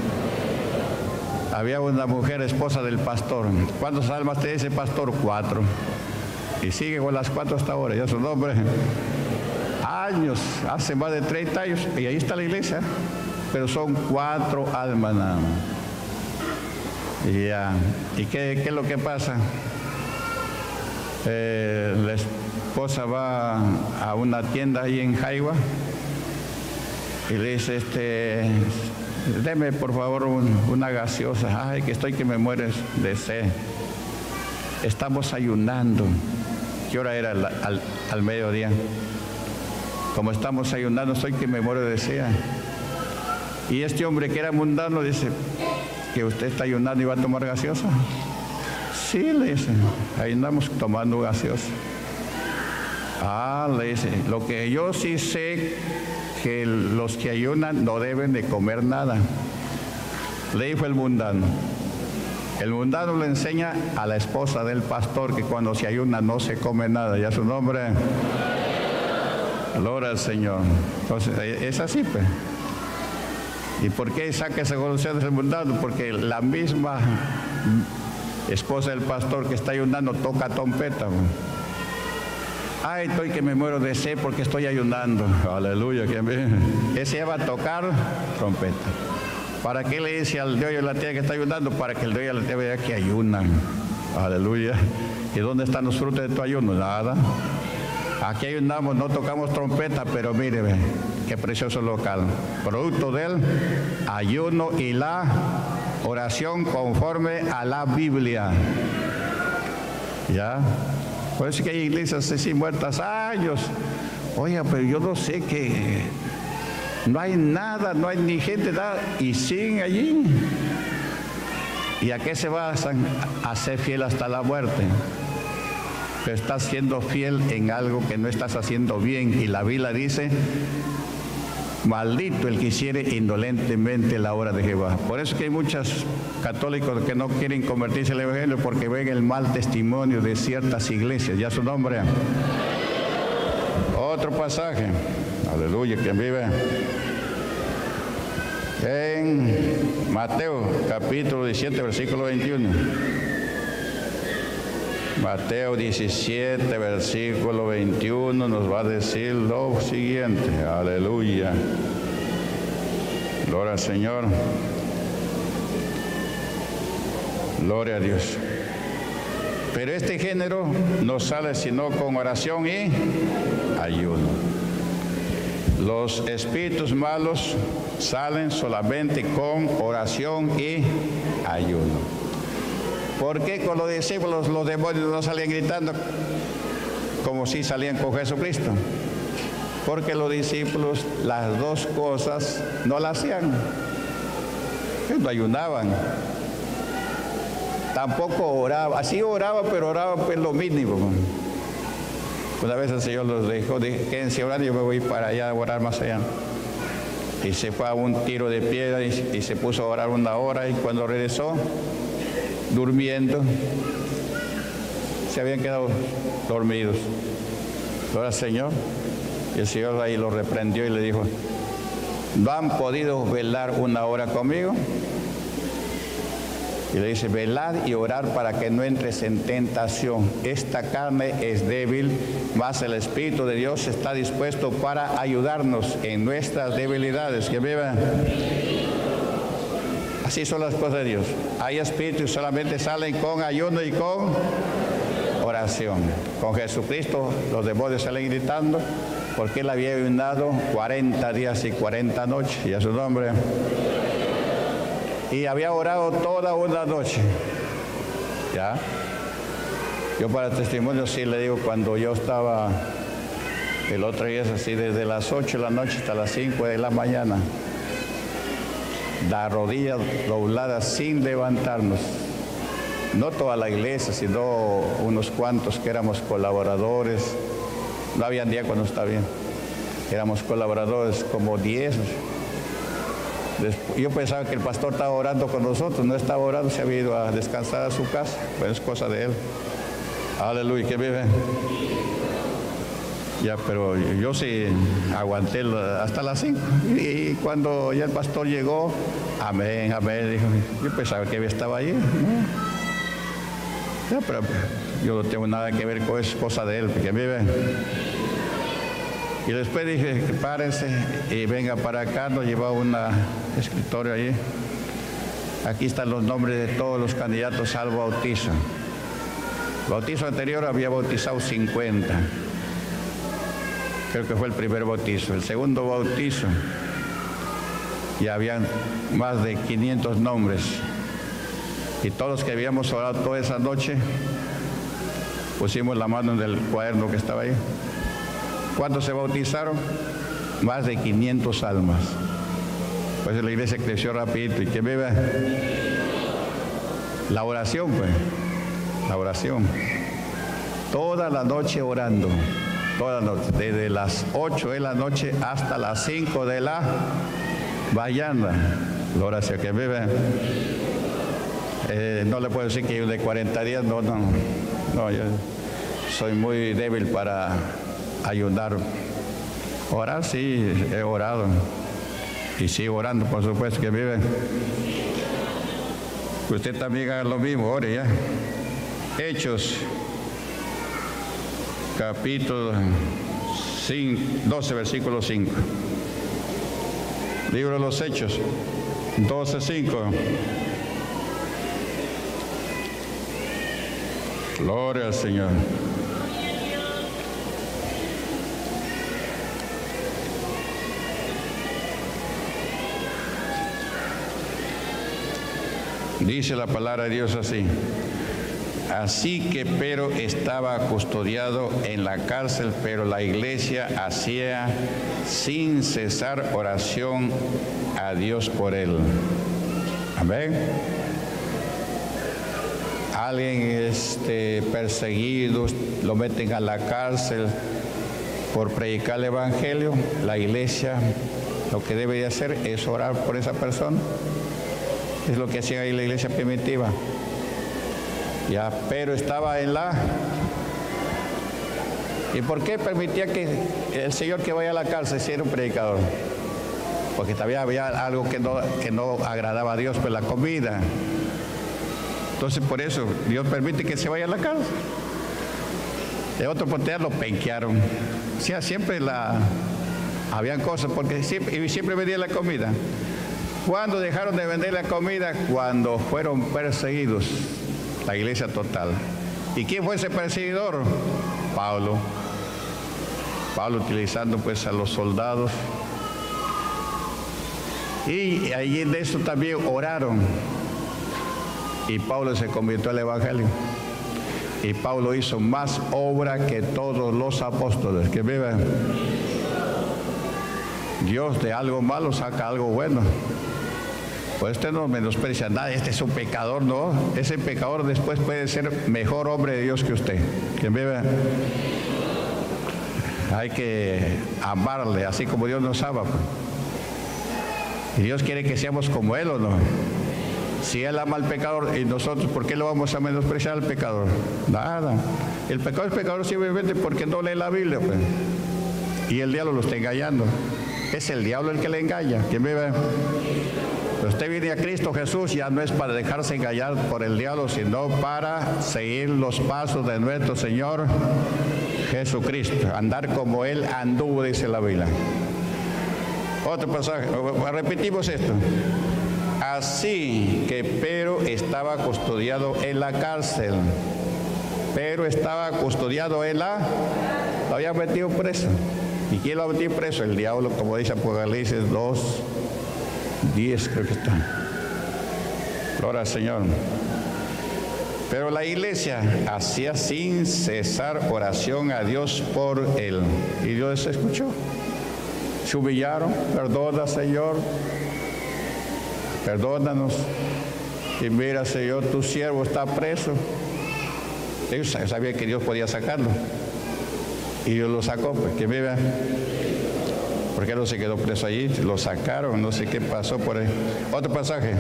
Había una mujer, esposa del pastor. ¿Cuántas almas te dice pastor? 4. Y sigue con las 4 hasta ahora, ya su nombre. Años, hace más de 30 años, y ahí está la iglesia, pero son 4 almas nada más. ¿Y qué es lo que pasa? La esposa va a una tienda ahí en Jaiba y le dice, deme por favor una gaseosa. Ay, que estoy que me mueres de sed. Estamos ayunando. ¿Qué hora era? Al mediodía. Como estamos ayunando, estoy que me muero de sed. Y este hombre que era mundano dice, ¿que usted está ayunando y va a tomar gaseosa? Sí, le dice, ahí andamos tomando gaseosa. Le dice, lo que yo sí sé, que los que ayunan no deben de comer nada. Le dijo el mundano. El mundano le enseña a la esposa del pastor que cuando se ayuna no se come nada, ya su nombre. Gloria al Señor. Entonces, es así, pues. ¿Y por qué saca esa conclusión del mundano? Porque la misma esposa del pastor que está ayunando toca trompeta. Ay, estoy que me muero de sed porque estoy ayunando. Aleluya. Ese va a tocar trompeta. ¿Para qué le dice al Dios y a la tierra que está ayunando? Para que el Dios y la tierra vea que ayunan. Aleluya. ¿Y dónde están los frutos de tu ayuno? Nada. Aquí ayunamos, no tocamos trompeta, pero mire, qué precioso local. Producto del ayuno y la oración conforme a la Biblia. ¿Ya? Por eso que hay iglesias así muertas años. Oiga, pero yo no sé que no hay nada, no hay ni gente, nada, y siguen allí. ¿Y a qué se basan? A ser fiel hasta la muerte. Pero estás siendo fiel en algo que no estás haciendo bien, y la Biblia dice, maldito el que hiciere indolentemente la obra de Jehová. Por eso que hay muchos católicos que no quieren convertirse al evangelio, porque ven el mal testimonio de ciertas iglesias. Ya su nombre. Otro pasaje, aleluya, quien vive en Mateo capítulo 17 versículo 21. Mateo 17, versículo 21 nos va a decir lo siguiente. Aleluya. Gloria al Señor. Gloria a Dios. Pero este género no sale sino con oración y ayuno. Los espíritus malos salen solamente con oración y ayuno. ¿Por qué con los discípulos los demonios no salían gritando como si salían con Jesucristo? Porque los discípulos las dos cosas no las hacían. Ellos no ayunaban. Tampoco oraba. Así oraba, pero oraba pues lo mínimo. Una vez el Señor los dejó, quédense orando, yo me voy para allá a orar más allá. Y se fue a un tiro de piedra y se puso a orar 1 hora, y cuando regresó, durmiendo, se habían quedado dormidos. Gloria al Señor. Y el Señor ahí lo reprendió y le dijo, ¿no han podido velar 1 hora conmigo? Y le dice, velad y orar para que no entres en tentación. Esta carne es débil, mas el Espíritu de Dios está dispuesto para ayudarnos en nuestras debilidades. Que viva. Así son las cosas de Dios. Hay espíritus solamente salen con ayuno y con oración. Con Jesucristo los demonios salen gritando porque Él había ayunado 40 días y 40 noches. Y a su nombre. Y había orado toda una noche. ¿Ya? Yo para testimonio sí le digo, cuando yo estaba, el otro día es así, desde las 8 de la noche hasta las 5 de la mañana, las rodillas dobladas sin levantarnos. No toda la iglesia, sino unos cuantos que éramos colaboradores. No habían diáconos, está bien. Éramos colaboradores como 10. Yo pensaba que el pastor estaba orando con nosotros, no estaba orando, se había ido a descansar a su casa. Pues es cosa de él. Aleluya, que vive. Ya, pero yo sí aguanté hasta las 5. Y cuando ya el pastor llegó, amén, amén, dijo, yo pensaba que estaba allí. ¿No? Ya, pero yo no tengo nada que ver con eso, es cosa de él, porque vive. Y después dije, párense y venga para acá, nos llevaba un escritorio allí. Aquí están los nombres de todos los candidatos al bautizo. El bautizo anterior había bautizado 50. Creo que fue el primer bautizo. El segundo bautizo, ya habían más de 500 nombres. Y todos los que habíamos orado toda esa noche, pusimos la mano en el cuaderno que estaba ahí. ¿Cuántos se bautizaron? Más de 500 almas. Pues la iglesia creció rapidito. ¿Y quién vive? La oración, pues. La oración. Toda la noche orando. Toda la noche. Desde las 8 de la noche hasta las 5 de la mañana. La oración que vive. No le puedo decir que de 40 días. No, yo soy muy débil para ayudar. Orar, sí, he orado. Y sigo orando, por supuesto, que vive. Usted también haga lo mismo, ore ya. Hechos, capítulo 12, versículo 5. Libro de los Hechos, 12, 5. Gloria al Señor. Dice la palabra de Dios así. Así que Pedro estaba custodiado en la cárcel, pero la iglesia hacía sin cesar oración a Dios por él. Amén. Alguien perseguido, lo meten a la cárcel por predicar el evangelio. La iglesia lo que debe de hacer es orar por esa persona. Es lo que hacía ahí la iglesia primitiva. Ya, pero estaba en la... ¿Y por qué permitía que el Señor que vaya a la cárcel sea un predicador? Porque todavía había algo que no agradaba a Dios, pues la comida. Entonces por eso Dios permite que se vaya a la cárcel. De otra oportunidad lo penquearon. O sea, siempre habían cosas, porque siempre vendía la comida. ¿Cuándo dejaron de vender la comida? Cuando fueron perseguidos, la iglesia total. ¿Y quién fue ese perseguidor? Pablo. Pablo utilizando pues a los soldados. Y allí de eso también oraron. Y Pablo se convirtió al evangelio. Y Pablo hizo más obra que todos los apóstoles. Que vivan. Dios de algo malo saca algo bueno. Pues usted no menosprecia nada, este es un pecador, no. Ese pecador después puede ser mejor hombre de Dios que usted. Que vive. Hay que amarle, así como Dios nos ama. Y Dios quiere que seamos como Él, ¿o no? Si Él ama al pecador, y nosotros, ¿por qué lo vamos a menospreciar al pecador? Nada. El pecador es pecador simplemente porque no lee la Biblia, pues. Y el diablo lo está engañando. Es el diablo el que le engaña. ¿Quién vive? Usted viene a Cristo Jesús, ya no es para dejarse engañar por el diablo, sino para seguir los pasos de nuestro Señor Jesucristo. Andar como Él anduvo, dice la Biblia. Otro pasaje, repetimos esto. Así que Pedro estaba custodiado en la cárcel. Pedro estaba custodiado en la... Lo habían metido preso. ¿Y quién lo ha metido preso? El diablo, como dice Apocalipsis 2:10, creo que está. Gloria al Señor. Pero la iglesia hacía sin cesar oración a Dios por él. Y Dios escuchó. Se humillaron. Perdona, Señor. Perdónanos. Y mira, Señor, tu siervo está preso. Ellos sabían que Dios podía sacarlo. Y Dios lo sacó, pues que viva. Porque él no se quedó preso allí, lo sacaron, no sé qué pasó por ahí. Otro pasaje.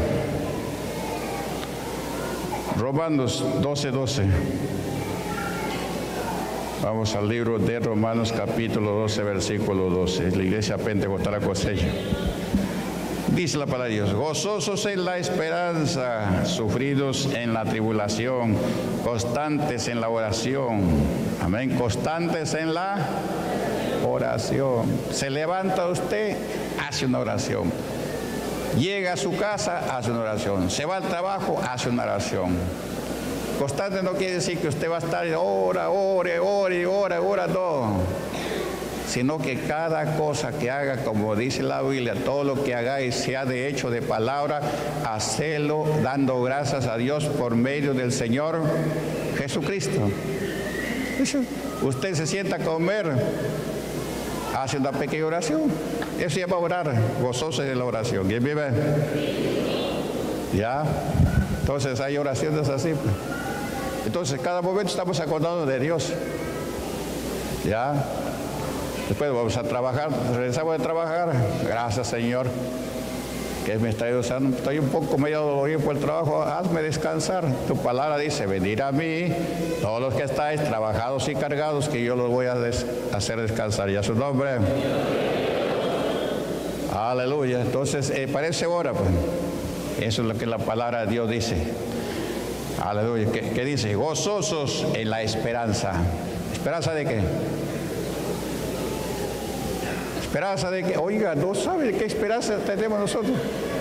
Romanos 12:12. Vamos al libro de Romanos capítulo 12, versículo 12. La iglesia pentecostal La Cosecha. Dice la palabra de Dios: gozosos en la esperanza, sufridos en la tribulación, constantes en la oración. Amén, constantes en la oración. Se levanta usted, hace una oración. Llega a su casa, hace una oración. Se va al trabajo, hace una oración. Constante no quiere decir que usted va a estar ora, no. Sino que cada cosa que haga, como dice la Biblia, todo lo que hagáis, sea de hecho, de palabra, hacelo dando gracias a Dios por medio del Señor Jesucristo. Usted se sienta a comer, hace una pequeña oración. Eso se llama orar, gozoso de la oración. ¿Quién vive? ¿Ya? Entonces hay oraciones así. Entonces cada momento estamos acordando de Dios. ¿Ya? Después vamos a trabajar, regresamos de trabajar. Gracias, Señor, que me está usando. Estoy un poco medio dolorido por el trabajo, hazme descansar. Tu palabra dice: venid a mí, todos los que estáis trabajados y cargados, que yo los voy a hacer descansar. Y a su nombre. Aleluya. Entonces, parece hora, pues. Eso es lo que la palabra de Dios dice. Aleluya. ¿Qué dice? Gozosos en la esperanza. ¿Esperanza de qué? Esperanza de que, oiga, no sabe qué esperanza tenemos nosotros.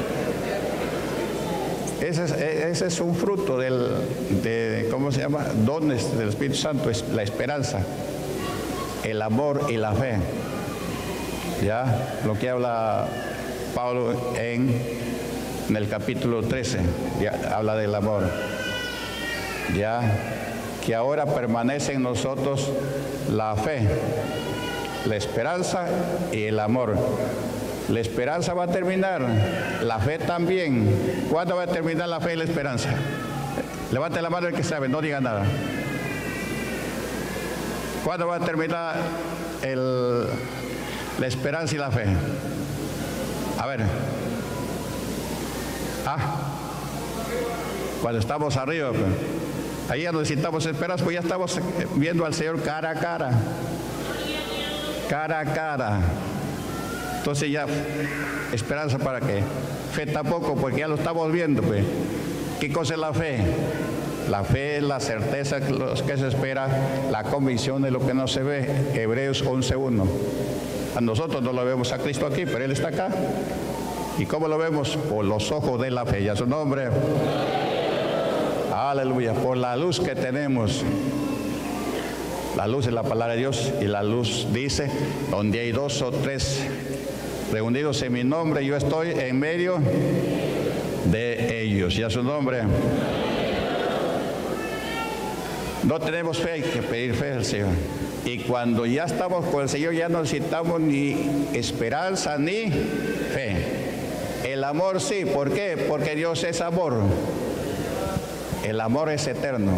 Ese es un fruto ¿cómo se llama? Dones del Espíritu Santo, es la esperanza, el amor y la fe. Ya, lo que habla Pablo en el capítulo 13, ya habla del amor. Ya, que ahora permanece en nosotros la fe, la esperanza y el amor. La esperanza va a terminar, la fe también. ¿Cuándo va a terminar la fe y la esperanza? Levante la mano el que sabe, no diga nada. ¿Cuándo va a terminar la esperanza y la fe? A ver. Cuando estamos arriba, pues. Ahí ya necesitamos esperanza, pues ya estamos viendo al Señor cara a cara. Cara a cara. Entonces ya, ¿esperanza para qué? Fe tampoco, porque ya lo estamos viendo, pues. ¿Qué cosa es la fe? La fe es la certeza de lo que se espera, la convicción de lo que no se ve. Hebreos 11:1. A nosotros no lo vemos a Cristo aquí, pero Él está acá. ¿Y cómo lo vemos? Por los ojos de la fe. Y a su nombre. Aleluya. Por la luz que tenemos. La luz es la palabra de Dios, y la luz dice: donde hay 2 o 3 reunidos en mi nombre, yo estoy en medio de ellos. Y a su nombre. No tenemos fe, hay que pedir fe al Señor. Y cuando ya estamos con el Señor, ya no necesitamos ni esperanza ni fe. El amor sí. ¿Por qué? Porque Dios es amor. El amor es eterno.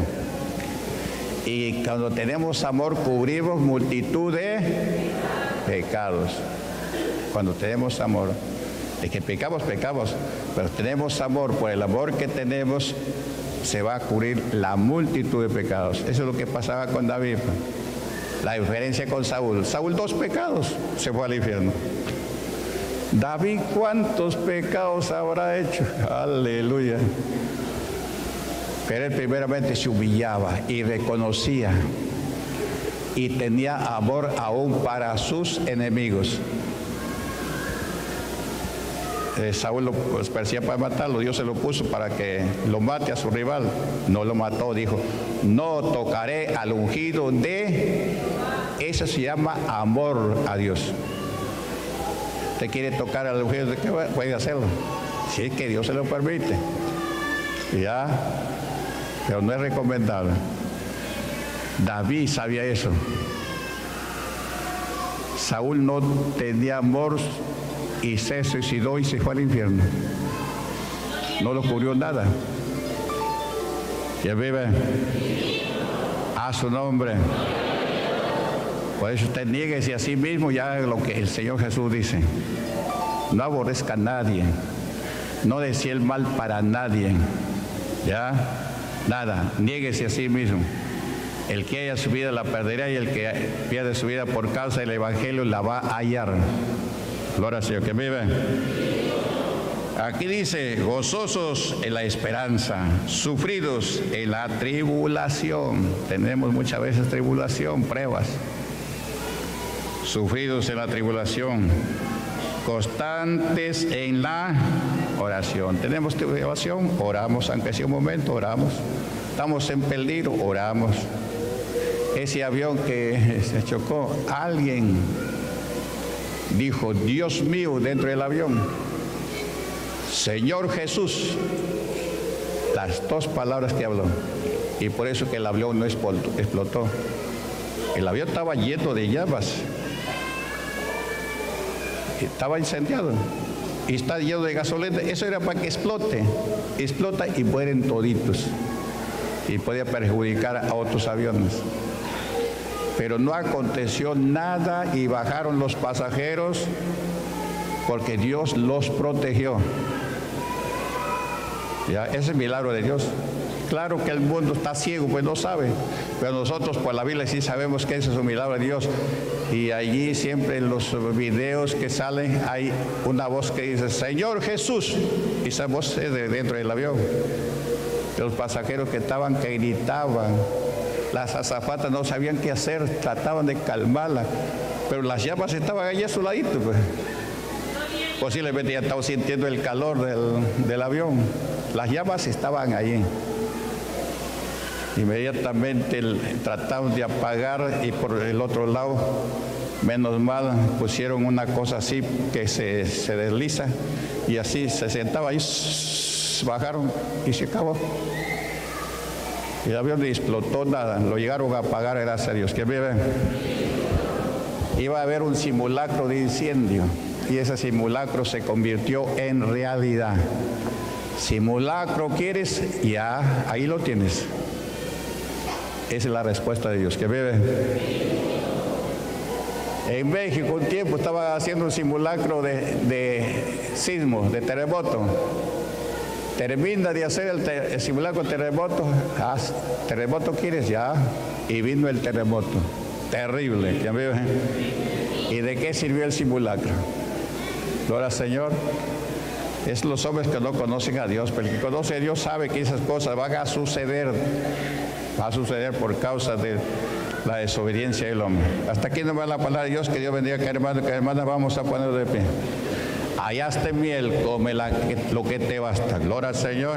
Y cuando tenemos amor, cubrimos multitud de pecados. Cuando tenemos amor, de que pecamos, pero tenemos amor. Por el amor que tenemos, se va a cubrir la multitud de pecados. Eso es lo que pasaba con David. La diferencia con Saúl. Saúl 2 pecados, se fue al infierno. David, ¿cuántos pecados habrá hecho? Aleluya. Pero él primeramente se humillaba y reconocía y tenía amor aún para sus enemigos. Saúl lo perseguía para matarlo, Dios se lo puso para que lo mate a su rival. No lo mató, dijo: no tocaré al ungido de... Eso se llama amor a Dios. ¿Usted quiere tocar al ungido de qué? Puede hacerlo, si es que Dios se lo permite. Ya, pero no es recomendable. David sabía eso. Saúl no tenía amor y se suicidó y se fue al infierno. No le ocurrió nada. ¿Quién vive? A su nombre. Por eso usted niéguese a sí mismo, ya lo que el Señor Jesús dice. No aborrezca a nadie. No desee el mal para nadie. ¿Ya? Nada. Niéguese a sí mismo. El que haya su vida la perderá y el que pierde su vida por causa del Evangelio la va a hallar. Gloria al Señor. ¿Quién vive? Aquí dice, gozosos en la esperanza, sufridos en la tribulación. Tenemos muchas veces tribulación, pruebas. Sufridos en la tribulación, constantes en la oración. Tenemos tribulación, oramos, aunque sea un momento, oramos. Estamos en peligro, oramos. Ese avión que se chocó, alguien dijo, Dios mío, dentro del avión. Señor Jesús, las dos palabras que habló, y por eso que el avión no explotó. El avión estaba lleno de llamas, estaba incendiado y está lleno de gasolina. Eso era para que explote, explota y mueren toditos y podía perjudicar a otros aviones. Pero no aconteció nada y bajaron los pasajeros porque Dios los protegió. Ya, ese es el milagro de Dios. Claro que el mundo está ciego, pues no sabe, pero nosotros por la Biblia sí sabemos que ese es un milagro de Dios. Y allí siempre en los videos que salen hay una voz que dice, Señor Jesús, y esa voz es de dentro del avión. Los pasajeros que estaban, que gritaban, las azafatas no sabían qué hacer, trataban de calmarla, pero las llamas estaban allí a su ladito, pues. Posiblemente ya estaban sintiendo el calor del avión. Las llamas estaban allí. Inmediatamente trataron de apagar y por el otro lado, menos mal, pusieron una cosa así que se desliza y así se sentaba ahí, bajaron y se acabó. El avión no explotó nada, lo llegaron a apagar, gracias a Dios. ¿Quién vive? Iba a haber un simulacro de incendio y ese simulacro se convirtió en realidad. Simulacro quieres, ya, ahí lo tienes. Esa es la respuesta de Dios. ¿Quién vive? En México un tiempo estaba haciendo un simulacro de sismo, de terremoto. Termina de hacer el simulacro de terremoto. ¿Terremoto quieres? Ya. Y vino el terremoto. Terrible. ¿Quién vive? ¿Y de qué sirvió el simulacro? Gloria al Señor. Es los hombres que no conocen a Dios, pero el que conoce a Dios sabe que esas cosas van a suceder. Va a suceder por causa de la desobediencia del hombre. Hasta aquí nos va la palabra de Dios. Que Dios bendiga, que hermanos, que hermanas, vamos a poner de pie. Hallaste miel, come lo que te basta. Gloria al Señor.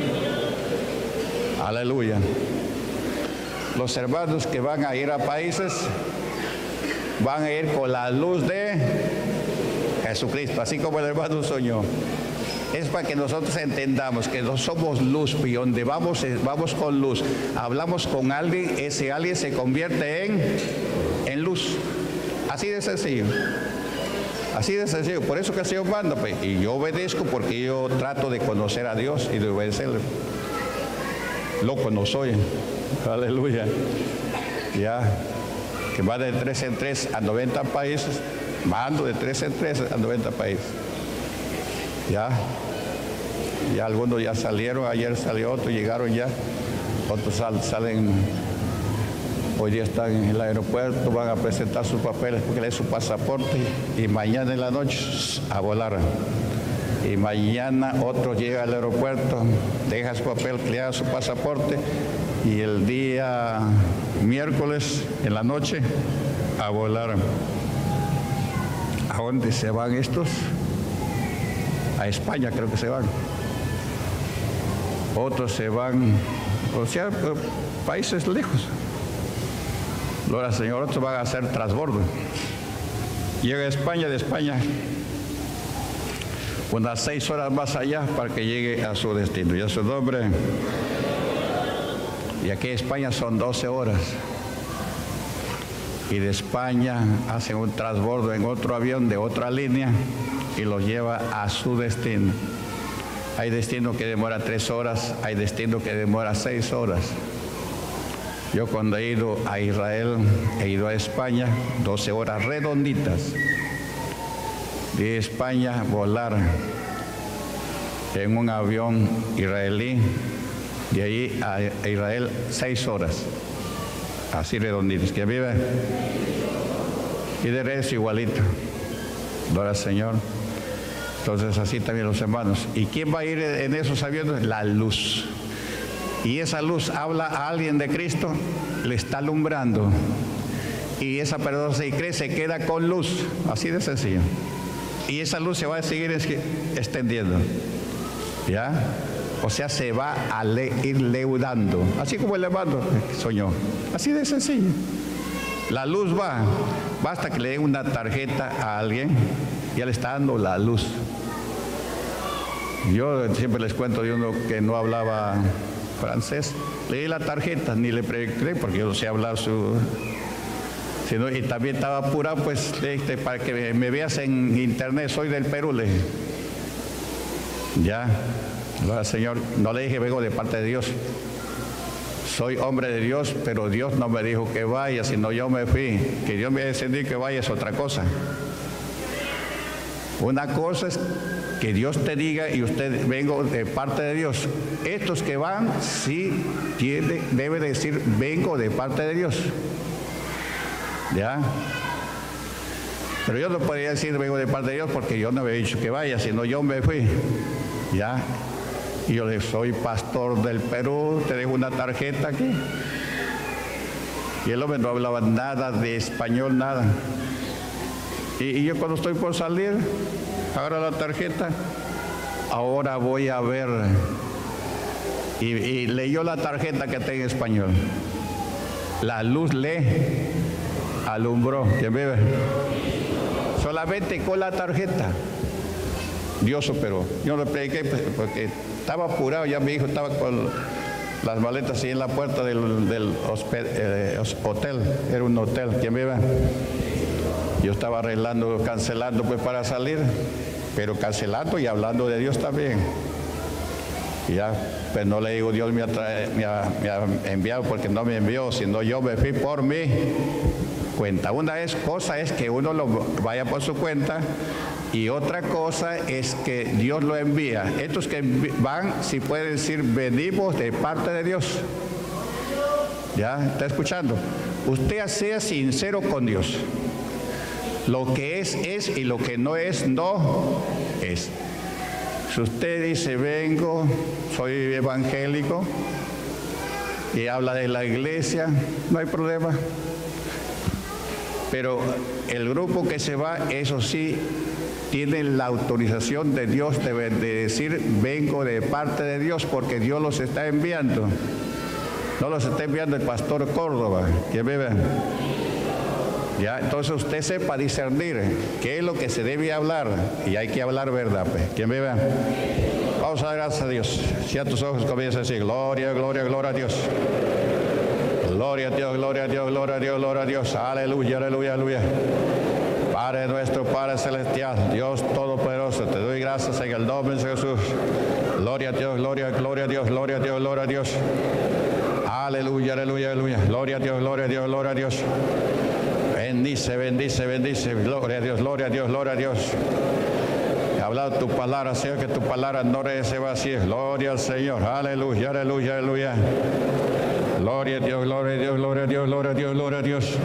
Aleluya. Los hermanos que van a ir a países van a ir con la luz de Jesucristo, así como el hermano soñó. Es para que nosotros entendamos que no somos luz, y donde vamos con luz. Hablamos con alguien, ese alguien se convierte en luz. Así de sencillo. Así de sencillo. Por eso que el Señor manda, pues, y yo obedezco porque yo trato de conocer a Dios y de obedecerle. Loco no soy. Aleluya. Ya. Que va de 3 en 3 a 90 países. Mando de 3 en 3 a 90 países. Ya algunos ya salieron, ayer salió otro, llegaron ya, otros salen, hoy día están en el aeropuerto, van a presentar sus papeles porque le den su pasaporte y mañana en la noche a volar. Y mañana otro llega al aeropuerto, deja su papel, le da su pasaporte y el día miércoles en la noche a volar. ¿A dónde se van estos? A España creo que se van. Otros se van, o sea, países lejos. Gloria al Señor, otros van a hacer transbordo. Llega a España, de España unas 6 horas más allá para que llegue a su destino y a su nombre. Y aquí en España son 12 horas. Y de España hacen un transbordo en otro avión de otra línea y los lleva a su destino. Hay destino que demora 3 horas, hay destino que demora 6 horas. Yo cuando he ido a Israel, he ido a España, 12 horas redonditas. De España volar en un avión israelí, de ahí a Israel 6 horas. Así redonditos, que vive. Y de resto igualito. Gloria al Señor. Entonces así también los hermanos. ¿Y quién va a ir en esos aviones? La luz. Y esa luz habla a alguien de Cristo, le está alumbrando. Y esa persona se cree, se queda con luz. Así de sencillo. Y esa luz se va a seguir extendiendo. ¿Ya? O sea, se va a ir leudando. Así como el hermano soñó. Así de sencillo. La luz va. Basta que le den una tarjeta a alguien, ya le está dando la luz. Yo siempre les cuento de uno que no hablaba francés. Le di la tarjeta, ni le pregunté porque yo no sé hablar sino, y también estaba apurado, pues le dije, para que me veas en internet, soy del Perú, le dije. Ya. Gloria, Señor, no le dije vengo de parte de Dios, soy hombre de Dios, pero Dios no me dijo que vaya, sino yo me fui. Que Dios me decidió que vaya es otra cosa. Una cosa es que Dios te diga y usted vengo de parte de Dios. Estos que van sí debe decir vengo de parte de Dios. ¿Ya? Pero yo no podía decir vengo de parte de Dios porque yo no había dicho que vaya, sino yo me fui. ¿Ya? Y yo le dije, soy pastor del Perú, te dejo una tarjeta aquí. Y el hombre no hablaba nada de español, nada. Y yo cuando estoy por salir, agarro la tarjeta, ahora voy a ver. Y leyó la tarjeta que está en español. La luz le alumbró. ¿Quién vive? Solamente con la tarjeta. Dios operó. Yo le prediqué porque estaba apurado, ya mi hijo estaba con las maletas ahí en la puerta del hotel, era un hotel, ¿quién vive? Yo estaba arreglando, cancelando pues para salir, pero cancelando y hablando de Dios también. Y ya, pues no le digo Dios me ha enviado porque no me envió, sino yo me fui por mi cuenta. Cosa es que uno lo vaya por su cuenta. Y otra cosa es que Dios lo envía. Estos que van, si pueden decir, venimos de parte de Dios. ¿Ya? ¿Está escuchando? Usted sea sincero con Dios. Lo que es y lo que no es, no es. Si usted dice, vengo, soy evangélico, y habla de la iglesia, no hay problema. Pero el grupo que se va, eso sí, tiene la autorización de Dios de decir, vengo de parte de Dios, porque Dios los está enviando. No los está enviando el pastor Córdoba, ¿quién vive? Ya, entonces usted sepa discernir qué es lo que se debe hablar, y hay que hablar verdad, pues. ¿Quién vive? Vamos a dar gracias a Dios. Cierra tus ojos, comienza a decir, gloria, gloria, gloria a Dios. Gloria a Dios, gloria a Dios, gloria a Dios, gloria a Dios. Aleluya, aleluya, aleluya. Padre nuestro, Padre celestial, Dios todopoderoso, te doy gracias en el nombre de Jesús. Gloria a Dios, gloria, gloria a Dios, gloria a Dios, gloria a Dios. Aleluya, aleluya, aleluya. Gloria a Dios, gloria a Dios, gloria a Dios. Bendice, bendice, bendice. Gloria a Dios, gloria a Dios, gloria a Dios. He hablado tu palabra, Señor, que tu palabra no regrese vacía. Gloria al Señor. Aleluya, aleluya, aleluya. Gloria a Dios, gloria a Dios, gloria a Dios, gloria a Dios, gloria a Dios.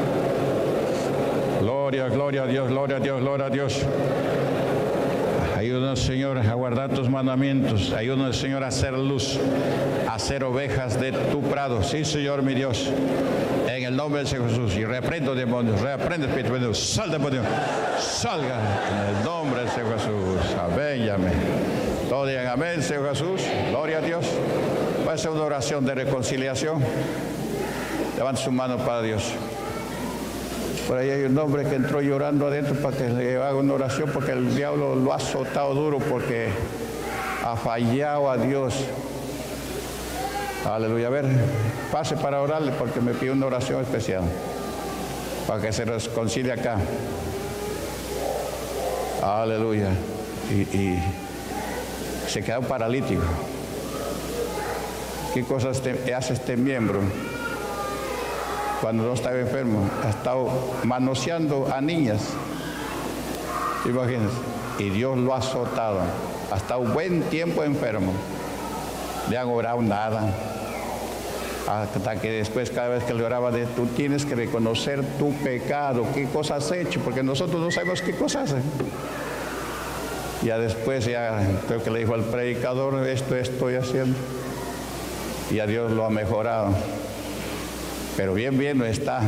Gloria, gloria a Dios, gloria a Dios, gloria a Dios. Ayúdanos, Señor, a guardar tus mandamientos. Ayúdanos, Señor, a hacer luz, a hacer ovejas de tu prado. Sí, Señor, mi Dios. En el nombre de Jesús. Y reprendo demonios, reprende espíritu de Dios. Sal demonio. Salga en el nombre de Jesús. Amén y amén. Todo digan amén, Señor Jesús. Gloria a Dios. Va a ser una oración de reconciliación. Levante su mano para Dios. Por ahí hay un hombre que entró llorando adentro para que le haga una oración porque el diablo lo ha azotado duro porque ha fallado a Dios. Aleluya. A ver, pase para orarle porque me pide una oración especial para que se reconcilie acá. Aleluya. Y se queda paralítico. ¿Qué cosas hace este miembro cuando no estaba enfermo? Ha estado manoseando a niñas. Imagínense. Y Dios lo ha azotado. Ha estado un buen tiempo enfermo. Le han orado nada. Hasta que después, cada vez que le oraba, tú tienes que reconocer tu pecado, qué cosas has hecho, porque nosotros no sabemos qué cosas hacen. Ya después, creo que le dijo al predicador, esto estoy haciendo. Y a Dios lo ha mejorado. Pero bien no está.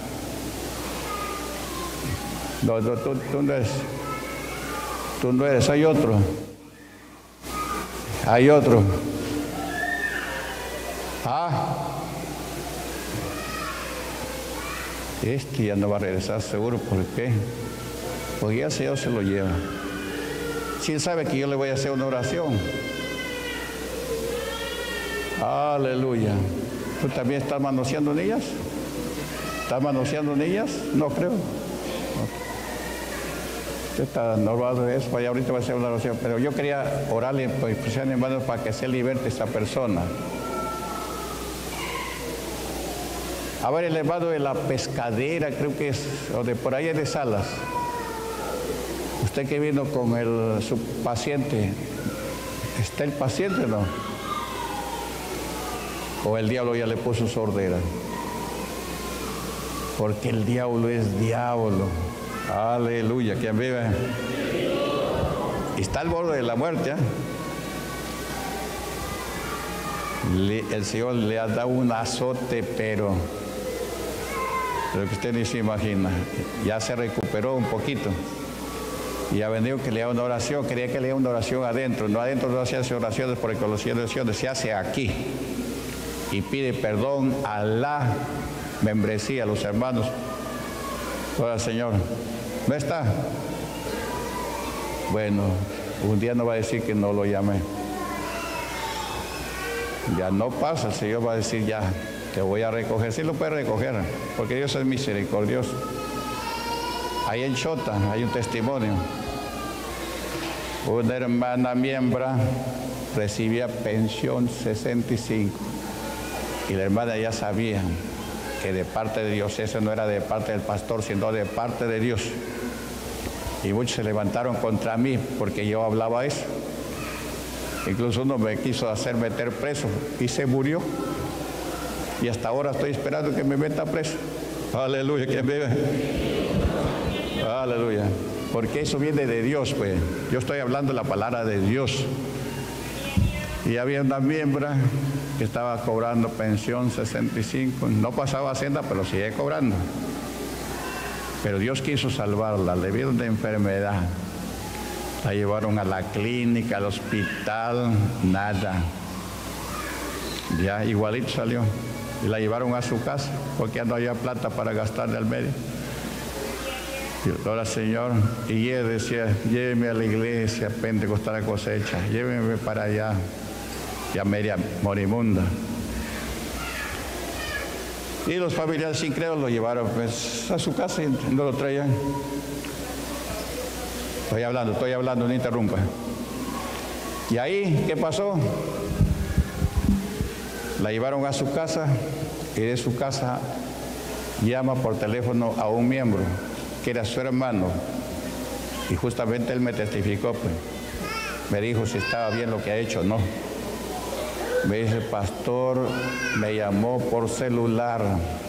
No, tú no eres. Tú no eres, hay otro. Hay otro. Este ya no va a regresar seguro. ¿Por qué? Porque ya el Señor se lo lleva. Si Él sabe que yo le voy a hacer una oración. Aleluya. ¿Tú también estás manoseando niñas? ¿Estás manoseando niñas? No creo. Usted está normal de eso, ya ahorita va a hacer una oración. Pero yo quería orarle, pues, hermanos, para que se liberte esta persona. A ver, el hermano de la pescadera, creo que es, o de por ahí de Salas. Usted que vino con su paciente, ¿está el paciente o no? O el diablo ya le puso sordera. Porque el diablo es diablo. Aleluya, quien vive. Y está al borde de la muerte. El Señor le ha dado un azote, pero lo que usted ni se imagina. Ya se recuperó un poquito. Y ha venido que le haga una oración. Quería que le haga una oración adentro. No adentro no se hace oraciones porque con los oraciones se hace aquí. Y pide perdón a la membresía, a los hermanos. Hola, Señor. ¿No está? Bueno, un día no va a decir que no lo llamé. Ya no pasa, el Señor va a decir ya, te voy a recoger. Sí lo puede recoger, porque Dios es misericordioso. Ahí en Chota hay un testimonio. Una hermana miembro recibía pensión 65 y la hermana ya sabía que de parte de Dios, eso no era de parte del pastor, sino de parte de Dios. Y muchos se levantaron contra mí porque yo hablaba eso. Incluso uno me quiso hacer meter preso y se murió. Y hasta ahora estoy esperando que me meta preso. Aleluya, que me... Aleluya. Porque eso viene de Dios, pues. Yo estoy hablando la palabra de Dios. Y había una miembro que estaba cobrando pensión 65. No pasaba Hacienda, pero sigue cobrando. Pero Dios quiso salvarla. Le vieron de enfermedad. La llevaron a la clínica, al hospital, nada. Ya igualito salió. Y la llevaron a su casa porque ya no había plata para gastarle al medio. Y ahora, Señor, y él decía, lléveme a la iglesia Pentecostal a Cosecha, lléveme para allá, ya media moribunda. Y los familiares incrédulos lo llevaron pues a su casa y no lo traían. Estoy hablando, no interrumpa. Y ahí, ¿qué pasó? La llevaron a su casa y de su casa llama por teléfono a un miembro que era su hermano. Y justamente él me testificó, pues. Me dijo si estaba bien lo que ha hecho o no. Me dice, pastor, me llamó por celular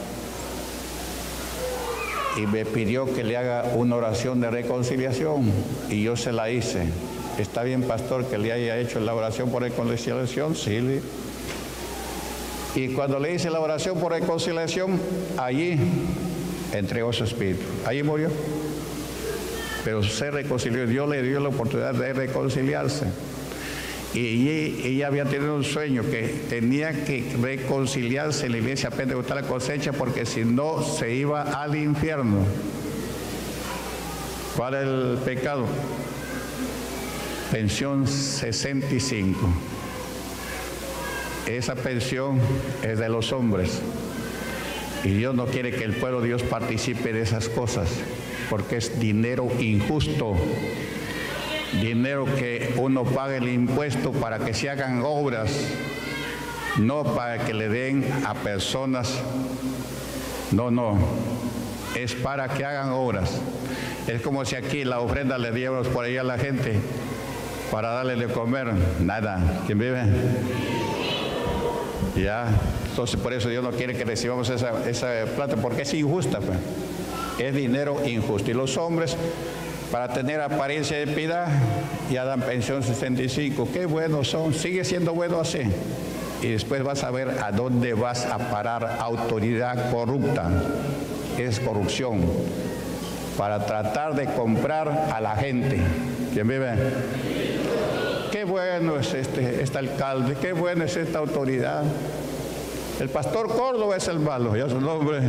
y me pidió que le haga una oración de reconciliación y yo se la hice. ¿Está bien, pastor, que le haya hecho la oración por reconciliación? Sí. Y cuando le hice la oración por reconciliación, allí entregó su espíritu. Allí murió. Pero se reconcilió. Dios le dio la oportunidad de reconciliarse. Y ella había tenido un sueño que tenía que reconciliarse en la iglesia pentecostal la cosecha, porque si no se iba al infierno. ¿Cuál es el pecado? Pensión 65. Esa pensión es de los hombres. Y Dios no quiere que el pueblo de Dios participe de esas cosas, porque es dinero injusto. Dinero que uno paga el impuesto para que se hagan obras, no para que le den a personas. No, es para que hagan obras. Es como si aquí la ofrenda le diéramos por ahí a la gente para darle de comer. Nada. ¿Quién vive? Ya. Entonces por eso Dios no quiere que recibamos esa plata, porque es injusta, pues. Es dinero injusto. Y los hombres, para tener apariencia de piedad, ya dan pensión 65. Qué buenos son, sigue siendo bueno así. Y después vas a ver a dónde vas a parar. Autoridad corrupta, es corrupción, para tratar de comprar a la gente. ¿Quién vive? Qué bueno es este alcalde, qué bueno es esta autoridad. El pastor Córdoba es el malo, ya su nombre.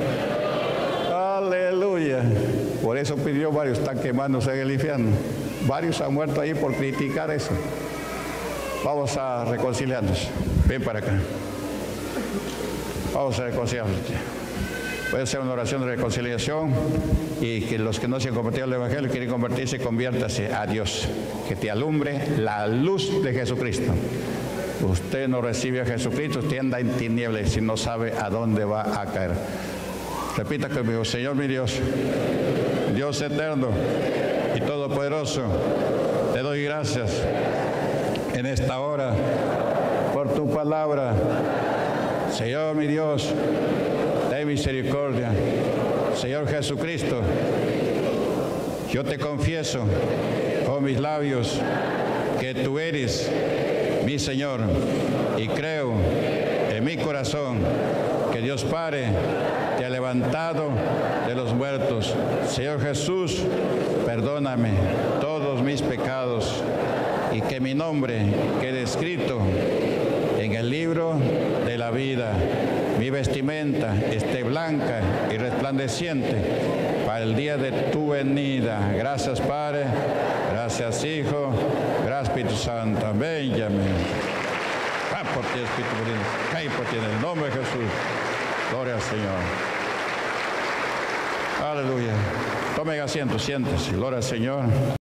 Aleluya. Por eso pidió varios, están quemándose en el infierno. Varios han muerto ahí por criticar eso. Vamos a reconciliarnos. Ven para acá. Vamos a reconciliarnos. Voy a hacer una oración de reconciliación, y que los que no se han convertido al Evangelio y quieren convertirse, conviértase a Dios. Que te alumbre la luz de Jesucristo. Usted no recibe a Jesucristo, usted anda en tinieblas y no sabe a dónde va a caer. Repita conmigo: Señor mi Dios, Dios eterno y todopoderoso, te doy gracias en esta hora por tu palabra. Señor mi Dios, ten misericordia. Señor Jesucristo, yo te confieso con mis labios que tú eres mi Señor, y creo en mi corazón que Dios Padre te ha levantado de los muertos. Señor Jesús, perdóname todos mis pecados, y que mi nombre quede escrito en el libro de la vida. Mi vestimenta esté blanca y resplandeciente para el día de tu venida. Gracias, Padre. Gracias, Hijo. Gracias, Espíritu Santo. Amén y amén. Va por ti, Espíritu Divino. Cae por ti en el nombre de Jesús. Gloria al Señor. Aleluya. Tomen asiento, siéntese. Gloria al Señor.